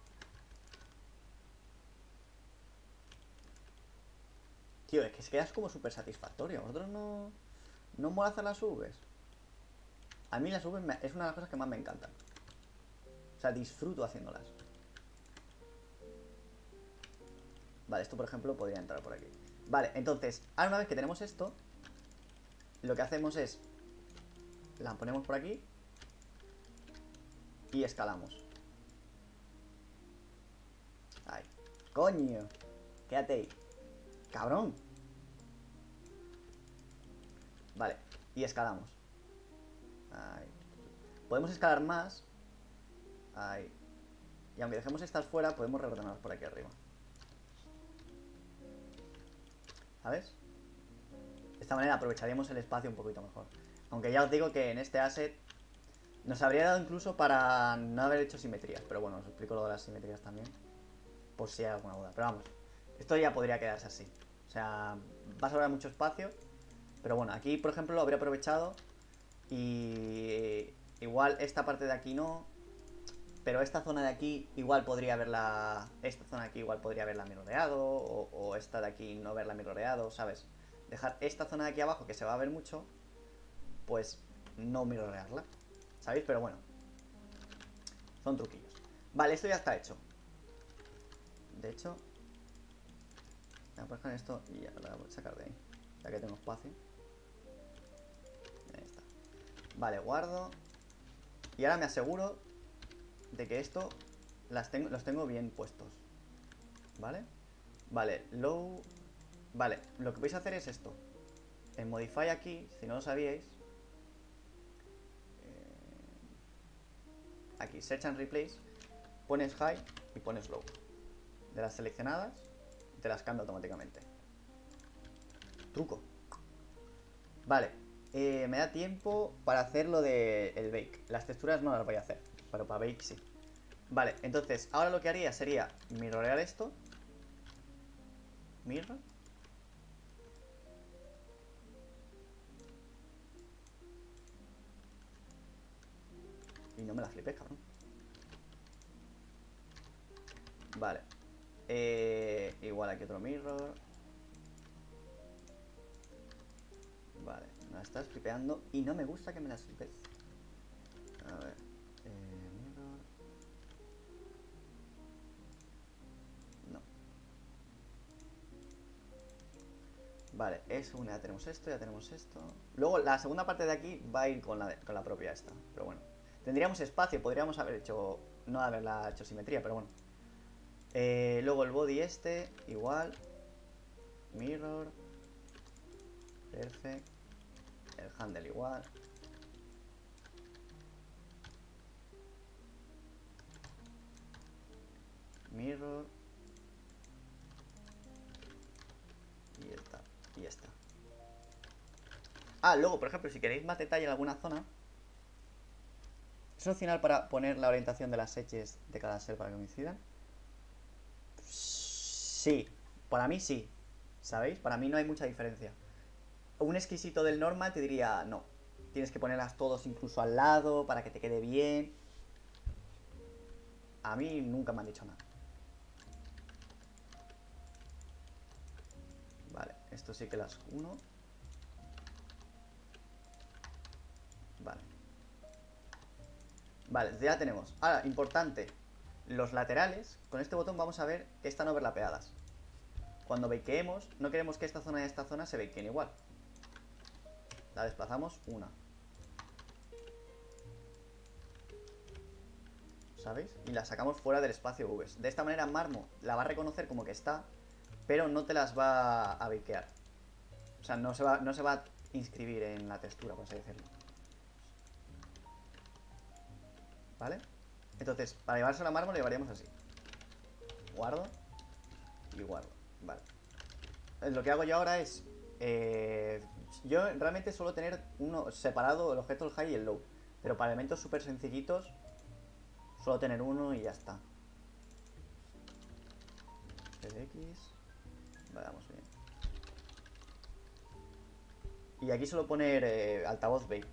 Speaker 1: Tío, es que se queda como súper satisfactorio. ¿A vosotros no mola hacer las Vs? A mí las Vs es una de las cosas que más me encantan. O sea, disfruto haciéndolas. Vale, esto por ejemplo podría entrar por aquí. Vale, entonces, ahora una vez que tenemos esto, lo que hacemos es... la ponemos por aquí y escalamos. Ahí. ¡Coño! Quédate ahí. ¡Cabrón! Vale, y escalamos. Ahí. Podemos escalar más. Ahí. Y aunque dejemos estas fuera, podemos reordenarlas por aquí arriba. ¿Sabes? De esta manera aprovecharíamos el espacio un poquito mejor. Aunque ya os digo que en este asset nos habría dado incluso para no haber hecho simetrías. Pero bueno, os explico lo de las simetrías también, por si hay alguna duda. Pero vamos, esto ya podría quedarse así. O sea, va a sobrar mucho espacio. Pero bueno, aquí por ejemplo lo habría aprovechado. Y igual esta parte de aquí no. Pero esta zona de aquí igual podría haberla... esta zona de aquí igual podría haberla mirroreado. O esta de aquí no haberla mirroreado, ¿sabes? Dejar esta zona de aquí abajo que se va a ver mucho, pues no mirrorearla, ¿sabéis? Pero bueno, son truquillos. Vale, esto ya está hecho. De hecho, voy a poner esto y ya lo voy a sacar de ahí, ya que tengo espacio. Ahí está. Vale, guardo. Y ahora me aseguro de que esto los tengo bien puestos. ¿Vale? Vale, low. Vale, lo que vais a hacer es esto. En Modify aquí, si no lo sabíais, aquí, Search and Replace, pones High y pones Low. De las seleccionadas, te las cambia automáticamente. Truco. Vale, me da tiempo para hacer lo del Bake. Las texturas no las voy a hacer, pero para Bake sí. Vale, entonces, ahora lo que haría sería mirrorear esto. Mirror. Y no me la flipes, cabrón. Vale. Igual aquí otro mirror. Vale, me la estás flipeando y no me gusta que me las flipes. A ver. Mirror. No. Vale, es una, ya tenemos esto, ya tenemos esto. Luego la segunda parte de aquí va a ir con la propia esta. Pero bueno. Tendríamos espacio, podríamos haber hecho... no haberla hecho simetría, pero bueno. Luego el body este, igual. Mirror. Perfect. El handle igual. Mirror. Ah, luego, por ejemplo, si queréis más detalle en alguna zona, ¿es opcional para poner la orientación de las edges de cada ser para que coincidan? Sí, para mí sí. ¿Sabéis? Para mí no hay mucha diferencia. Un exquisito del normal te diría, no. Tienes que ponerlas todos incluso al lado para que te quede bien. A mí nunca me han dicho nada. Vale, esto sí que las uno. Vale. Vale, ya tenemos. Ahora, importante. Los laterales, con este botón vamos a ver que están overlapeadas. Cuando bakeemos, no queremos que esta zona y esta zona se bakeen igual. La desplazamos una. ¿Sabéis? Y la sacamos fuera del espacio V. De esta manera Marmo la va a reconocer como que está, pero no te las va a bakear. O sea, no se va a inscribir en la textura, por así decirlo. ¿Vale? Entonces, para llevárselo a Marmo lo llevaríamos así. Guardo y guardo. Vale. Lo que hago yo ahora es... yo realmente suelo tener uno separado, el objeto, el high y el low. Pero para elementos súper sencillitos, suelo tener uno y ya está. X. Vale, vamos bien. Y aquí suelo poner altavoz bake.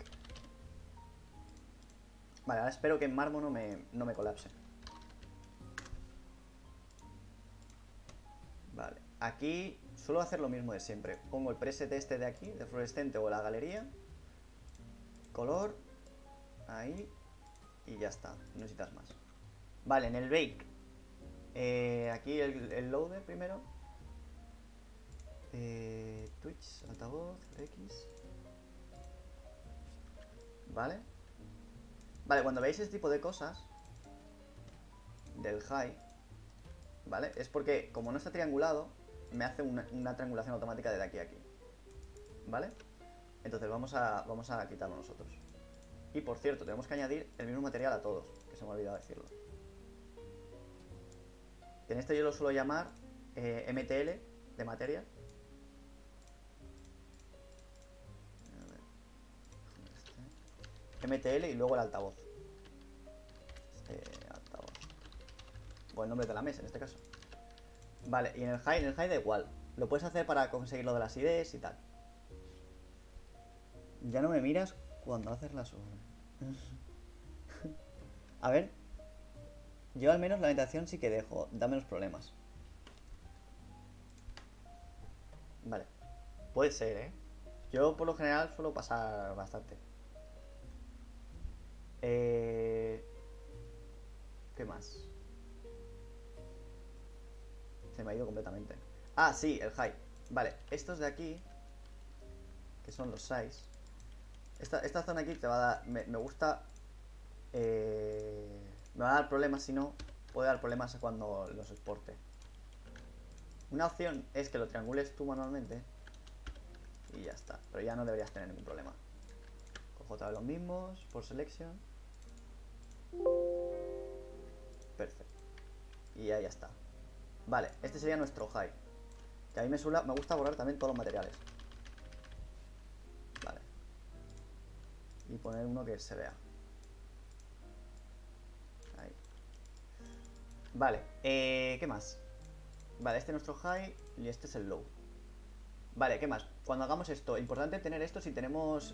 Speaker 1: Vale, ahora espero que en Marmo no me colapse. Vale, aquí suelo hacer lo mismo de siempre. Pongo el preset este de aquí, de fluorescente o la galería. Color. Ahí. Y ya está, no necesitas más. Vale, en el bake. Aquí el loader primero. Twitch, altavoz, X. Vale. Vale, cuando veis este tipo de cosas del high, ¿vale? Es porque como no está triangulado, me hace una triangulación automática de aquí a aquí. ¿Vale? Entonces vamos a quitarlo nosotros. Y por cierto, tenemos que añadir el mismo material a todos, que se me ha olvidado decirlo. En este yo lo suelo llamar MTL de materia. MTL y luego el altavoz. Altavoz. O el nombre de la mesa en este caso. Vale, y en el high da igual. Lo puedes hacer para conseguir lo de las ideas y tal. Ya no me miras cuando haces las obras. A ver. Yo al menos la habitación sí que dejo. Da menos problemas. Vale. Puede ser, ¿eh? Yo por lo general suelo pasar bastante. ¿Qué más? Se me ha ido completamente. Ah, sí, el high. Vale, estos de aquí, que son los size. Esta zona aquí te va a dar... Me gusta... me va a dar problemas si no. Puede dar problemas cuando los exporte. Una opción es que lo triangules tú manualmente. Y ya está. Pero ya no deberías tener ningún problema. Cojo otra vez los mismos. Por selection. Perfecto. Y ahí ya está. Vale, este sería nuestro high. Que a mí me gusta borrar también todos los materiales. Vale. Y poner uno que se vea. Ahí. Vale, ¿qué más? Vale, este es nuestro high y este es el low. Vale, ¿qué más? Cuando hagamos esto, importante tener esto si tenemos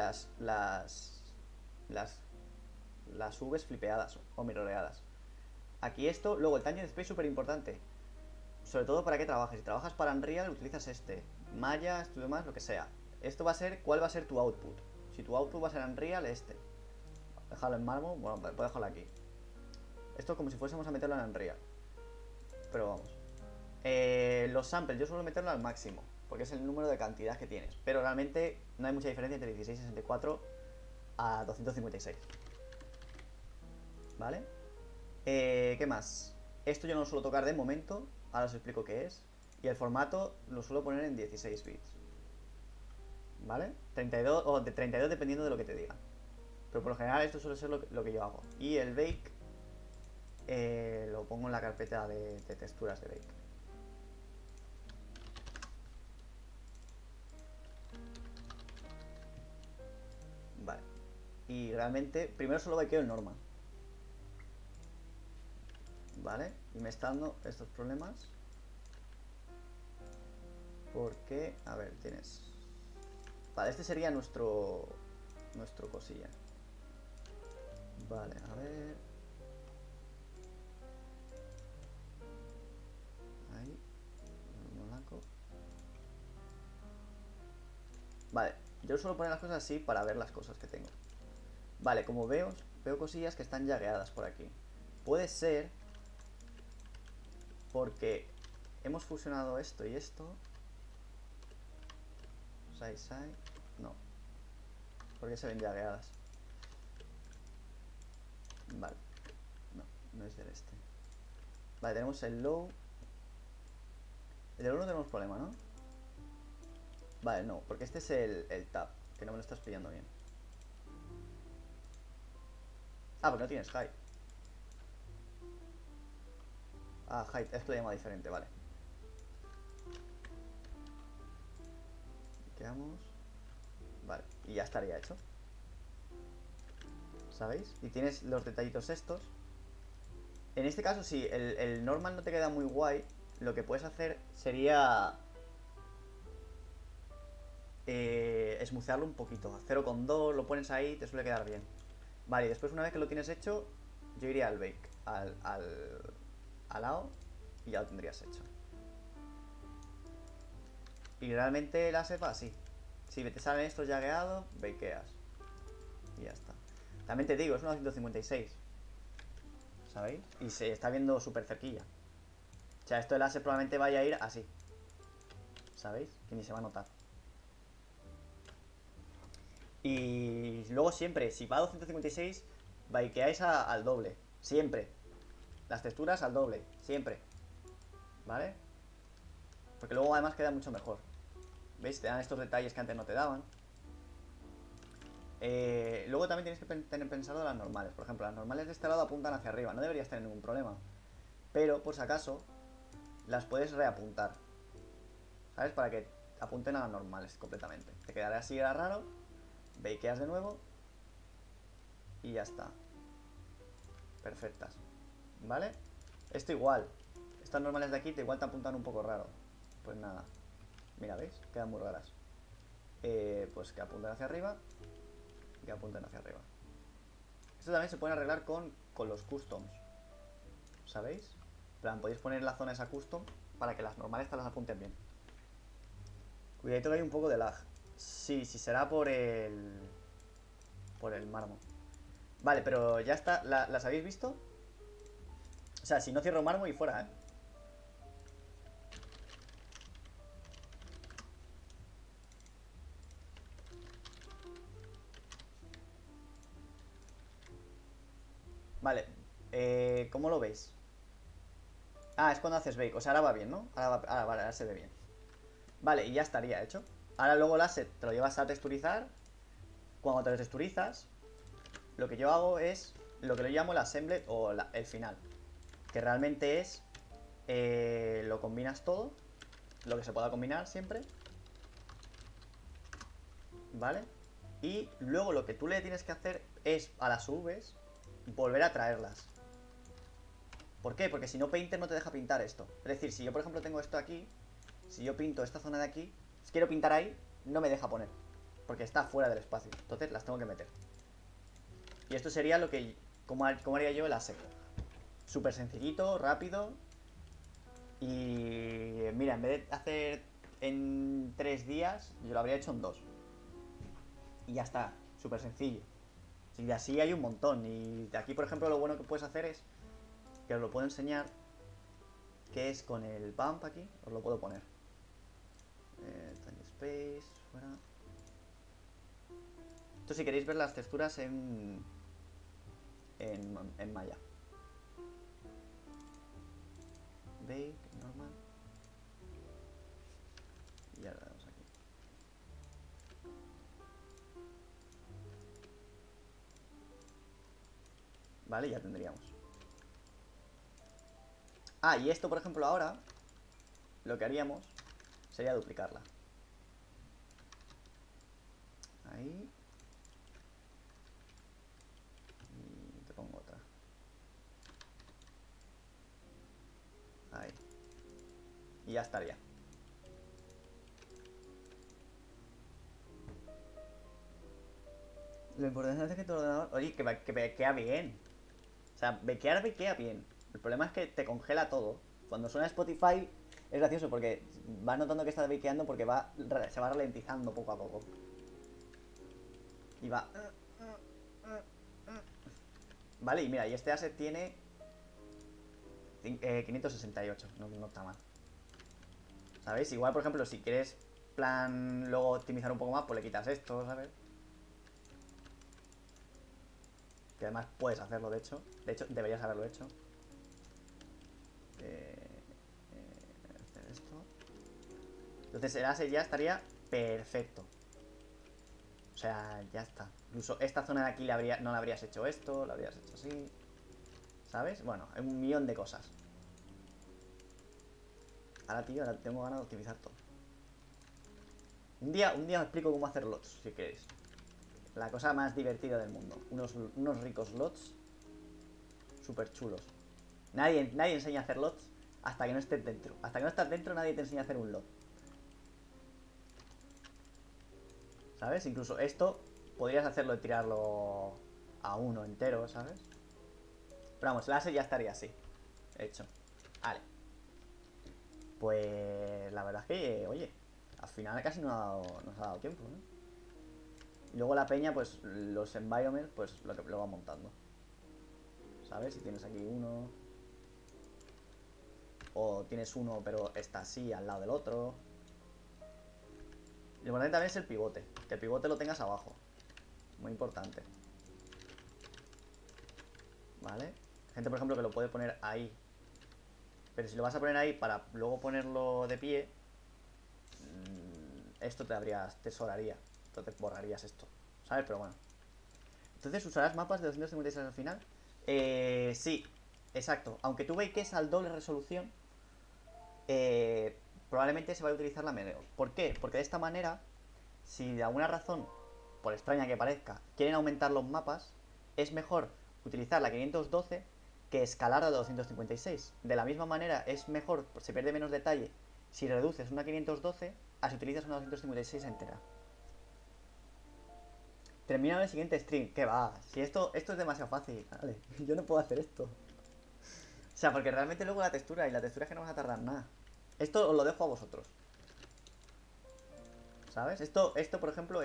Speaker 1: las Vs flipeadas o mirroreadas. Aquí esto, luego el tangent space súper importante. Sobre todo para que trabajes. Si trabajas para Unreal, utilizas este. Maya, Studio Max, lo que sea. Esto va a ser cuál va a ser tu output. Si tu output va a ser Unreal, este. Dejarlo en Marmo, bueno, puedo dejarlo aquí. Esto es como si fuésemos a meterlo en Unreal. Pero vamos. Los samples, yo suelo meterlo al máximo, porque es el número de cantidad que tienes. Pero realmente no hay mucha diferencia entre 1664 a 256. ¿Vale? ¿Qué más? Esto yo no lo suelo tocar de momento. Ahora os explico qué es. Y el formato lo suelo poner en 16 bits. ¿Vale? 32 o de 32 dependiendo de lo que te diga. Pero por lo general esto suele ser lo que yo hago. Y el bake lo pongo en la carpeta de texturas de bake. Y realmente, primero solo bakeo el normal. Vale, y me está dando estos problemas. Porque, a ver, tienes... Vale, este sería nuestro cosilla. Vale, a ver... Ahí. Blanco. Vale, yo suelo poner las cosas así para ver las cosas que tengo. Vale, como veo cosillas que están llagueadas por aquí. Puede ser porque hemos fusionado esto y esto. Sai. No. Porque se ven llagueadas. Vale. No, no es del este. Vale, tenemos el low. El de low no tenemos problema, ¿no? Vale, no, porque este es el tab, que no me lo estás pillando bien. Ah, porque no tienes high. Ah, high, es que lo llama diferente, vale. Quedamos. Vale, y ya estaría hecho. ¿Sabéis? Y tienes los detallitos estos. En este caso, si el normal no te queda muy guay, lo que puedes hacer sería esmucearlo un poquito. 0,2, lo pones ahí, te suele quedar bien. Vale, y después una vez que lo tienes hecho, yo iría al bake, al lado, y ya lo tendrías hecho. Y realmente la sepa así. Si te salen estos llagueados, bakeas. Y ya está. También te digo, es una 156. ¿Sabéis? Y se está viendo súper cerquilla. O sea, esto del láser probablemente vaya a ir así. ¿Sabéis? Que ni se va a notar. Y luego siempre, si va a 256, bakeáis al doble. Siempre. Las texturas al doble. Siempre. ¿Vale? Porque luego además queda mucho mejor. ¿Veis? Te dan estos detalles que antes no te daban. Luego también tienes que tener pensado las normales. Por ejemplo, las normales de este lado apuntan hacia arriba. No deberías tener ningún problema. Pero, por si acaso, las puedes reapuntar. ¿Sabes? Para que apunten a las normales completamente. Te quedará así, era raro. Bakeas de nuevo. Y ya está. Perfectas. ¿Vale? Esto igual. Estas normales de aquí igual te apuntan un poco raro. Pues nada. Mira, ¿veis? Quedan muy raras. Pues que apunten hacia arriba. Y que apunten hacia arriba. Esto también se puede arreglar con los customs. ¿Sabéis? En plan, podéis poner la zona esa custom para que las normales te las apunten bien. Cuidadito que hay un poco de lag. Sí, será por el mármol. Vale, pero ya está. ¿Las habéis visto? O sea, si no cierro mármol y fuera, ¿eh? Vale, ¿cómo lo veis? Ah, es cuando haces bake, o sea, ahora va bien, ¿no? Vale, ahora se ve bien. Vale, y ya estaría hecho. Ahora luego el asset te lo llevas a texturizar. Cuando te lo texturizas, lo que yo hago es lo que le llamo el assembly o el final. Que realmente es, lo combinas todo, lo que se pueda combinar siempre. ¿Vale? Y luego lo que tú le tienes que hacer es a las UVs volver a traerlas. ¿Por qué? Porque si no Painter no te deja pintar esto. Es decir, si yo por ejemplo tengo esto aquí, si yo pinto esta zona de aquí, si quiero pintar ahí, no me deja poner. Porque está fuera del espacio. Entonces las tengo que meter. Y esto sería lo que... ¿Cómo haría yo el asset? Súper sencillito, rápido. Y mira, en vez de hacer en 3 días, yo lo habría hecho en 2. Y ya está, súper sencillo. Y así hay un montón. Y de aquí, por ejemplo, lo bueno que puedes hacer es, que os lo puedo enseñar, que es con el bump aquí, os lo puedo poner. Tiny Space, fuera. Esto si queréis ver las texturas en Maya. Bake, normal. Y ahora vamos aquí. Vale, ya tendríamos. Ah, y esto, por ejemplo, ahora lo que haríamos sería duplicarla. Ahí. Y ya estaría. Lo importante es que tu ordenador... Oye, que bequea bien. O sea, bequea bien. El problema es que te congela todo. Cuando suena Spotify es gracioso porque vas notando que está bequeando porque se va ralentizando poco a poco. Y va... Vale, y mira, y este asset tiene 568, no está mal. ¿Sabéis? Igual, por ejemplo, si quieres plan luego optimizar un poco más, pues le quitas esto, ¿sabes? Que además puedes hacerlo, de hecho. De hecho, deberías haberlo hecho. Hacer esto. Entonces el asset ya estaría perfecto. O sea, ya está. Incluso esta zona de aquí no le habrías hecho esto, lo habrías hecho así. ¿Sabes? Bueno, hay un millón de cosas. Ahora, tío, ahora tengo ganas de optimizar todo. Un día os explico cómo hacer lots, si queréis. La cosa más divertida del mundo. Unos ricos lots súper chulos. Nadie enseña a hacer lots hasta que no estés dentro. Hasta que no estás dentro nadie te enseña a hacer un lot. ¿Sabes? Incluso esto podrías hacerlo y tirarlo a uno entero, ¿sabes? Pero vamos, el láser ya estaría así. Hecho. Vale. Pues la verdad es que, oye, al final casi nos ha dado tiempo, ¿no? Y luego la peña, pues los environments, pues lo va montando. ¿Sabes? Si tienes aquí uno. O tienes uno, pero está así al lado del otro. Lo importante también es el pivote. Que el pivote lo tengas abajo. Muy importante. ¿Vale? Hay gente, por ejemplo, que lo puede poner ahí. Pero si lo vas a poner ahí para luego ponerlo de pie, esto te sobraría. Entonces borrarías esto. ¿Sabes? Pero bueno. Entonces usarás mapas de 256 al final. Sí, exacto. Aunque tú veis al doble resolución, probablemente se va a utilizar la menor. ¿Por qué? Porque de esta manera, si de alguna razón, por extraña que parezca, quieren aumentar los mapas, es mejor utilizar la 512 que escalar a 256. De la misma manera, es mejor, se pierde menos detalle, si reduces una 512 a si utilizas una 256 entera. Termina en el siguiente stream. ¿Qué va? Si esto es demasiado fácil, vale. Yo no puedo hacer esto. O sea, porque realmente luego la textura, y la textura es que no vas a tardar nada. Esto os lo dejo a vosotros. ¿Sabes? Por ejemplo,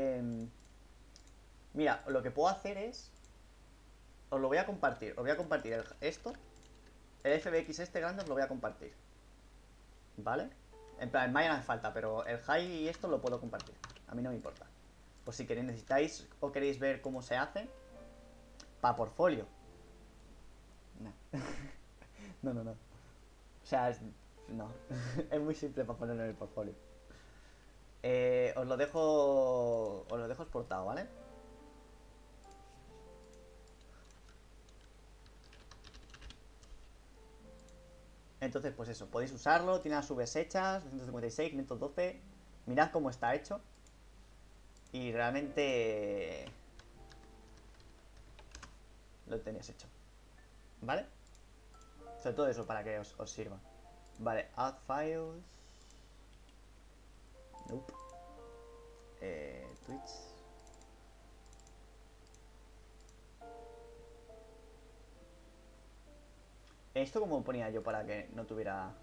Speaker 1: Mira, lo que puedo hacer es... Os lo voy a compartir. Os voy a compartir esto. El FBX este grande os lo voy a compartir. ¿Vale? En plan, en Maya no hace falta, pero el high y esto lo puedo compartir. A mí no me importa. Pues si queréis, necesitáis o queréis ver cómo se hace, para portfolio. No. No. O sea, no. Es muy simple para ponerlo en el portfolio. Os lo dejo. Os lo dejo exportado, ¿vale? Entonces, pues eso, podéis usarlo, tiene las subes hechas, 256, 512. Mirad cómo está hecho. Y realmente lo tenéis hecho. ¿Vale? Sobre todo eso, para que os sirva. Vale, add files. Nope. Twitch. ¿Esto cómo ponía yo para que no tuviera...?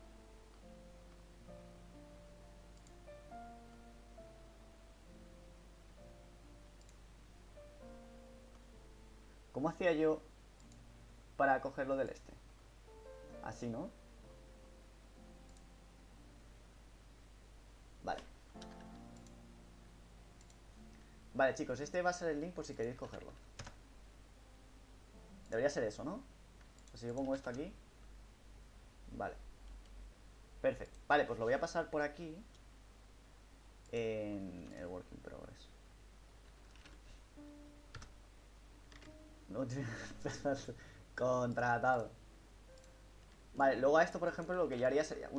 Speaker 1: ¿Cómo hacía yo para cogerlo del este? Así, ¿no? Vale. Vale, chicos, este va a ser el link por si queréis cogerlo. Debería ser eso, ¿no? Pues si yo pongo esto aquí. Vale. Perfecto. Vale, pues lo voy a pasar por aquí. En el Work in Progress. No contratado. Vale, luego a esto, por ejemplo, lo que yo haría sería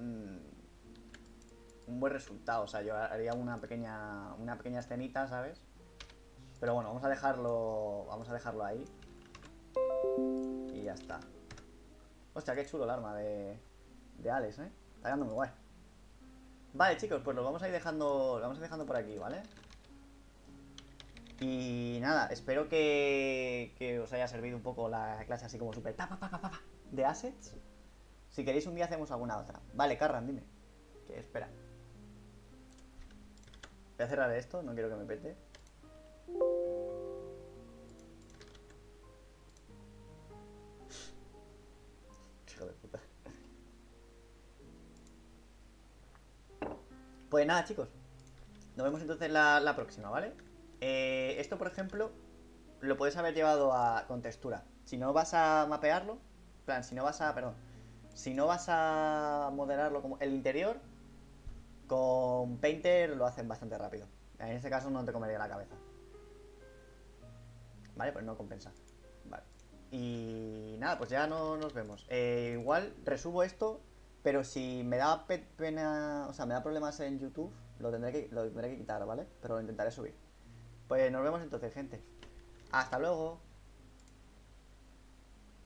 Speaker 1: un buen resultado. O sea, yo haría una pequeña escenita, ¿sabes? Pero bueno, vamos a dejarlo ahí. Y ya está. Hostia, qué chulo el arma de Alex, ¿eh? Está quedando muy guay. Vale, chicos, pues lo vamos a ir dejando. Lo vamos a ir dejando por aquí, ¿vale? Y nada, espero que os haya servido un poco la clase así como súper de assets. Si queréis un día hacemos alguna otra. Vale, Carran, dime. Que espera. Voy a cerrar esto, no quiero que me pete. Hijo de puta. Pues nada, chicos. Nos vemos entonces la próxima, ¿vale? Esto, por ejemplo, lo puedes haber llevado con textura. Si no vas a mapearlo, en plan, si no vas a, perdón, si no vas a modelarlo como el interior, con Painter lo hacen bastante rápido. En este caso no te comería la cabeza. Vale, pues no compensa. Vale. Y nada, pues ya no nos vemos. Igual resubo esto, pero si me da pena, o sea, me da problemas en YouTube, lo tendré que quitar, ¿vale? Pero lo intentaré subir. Pues nos vemos entonces, gente. Hasta luego.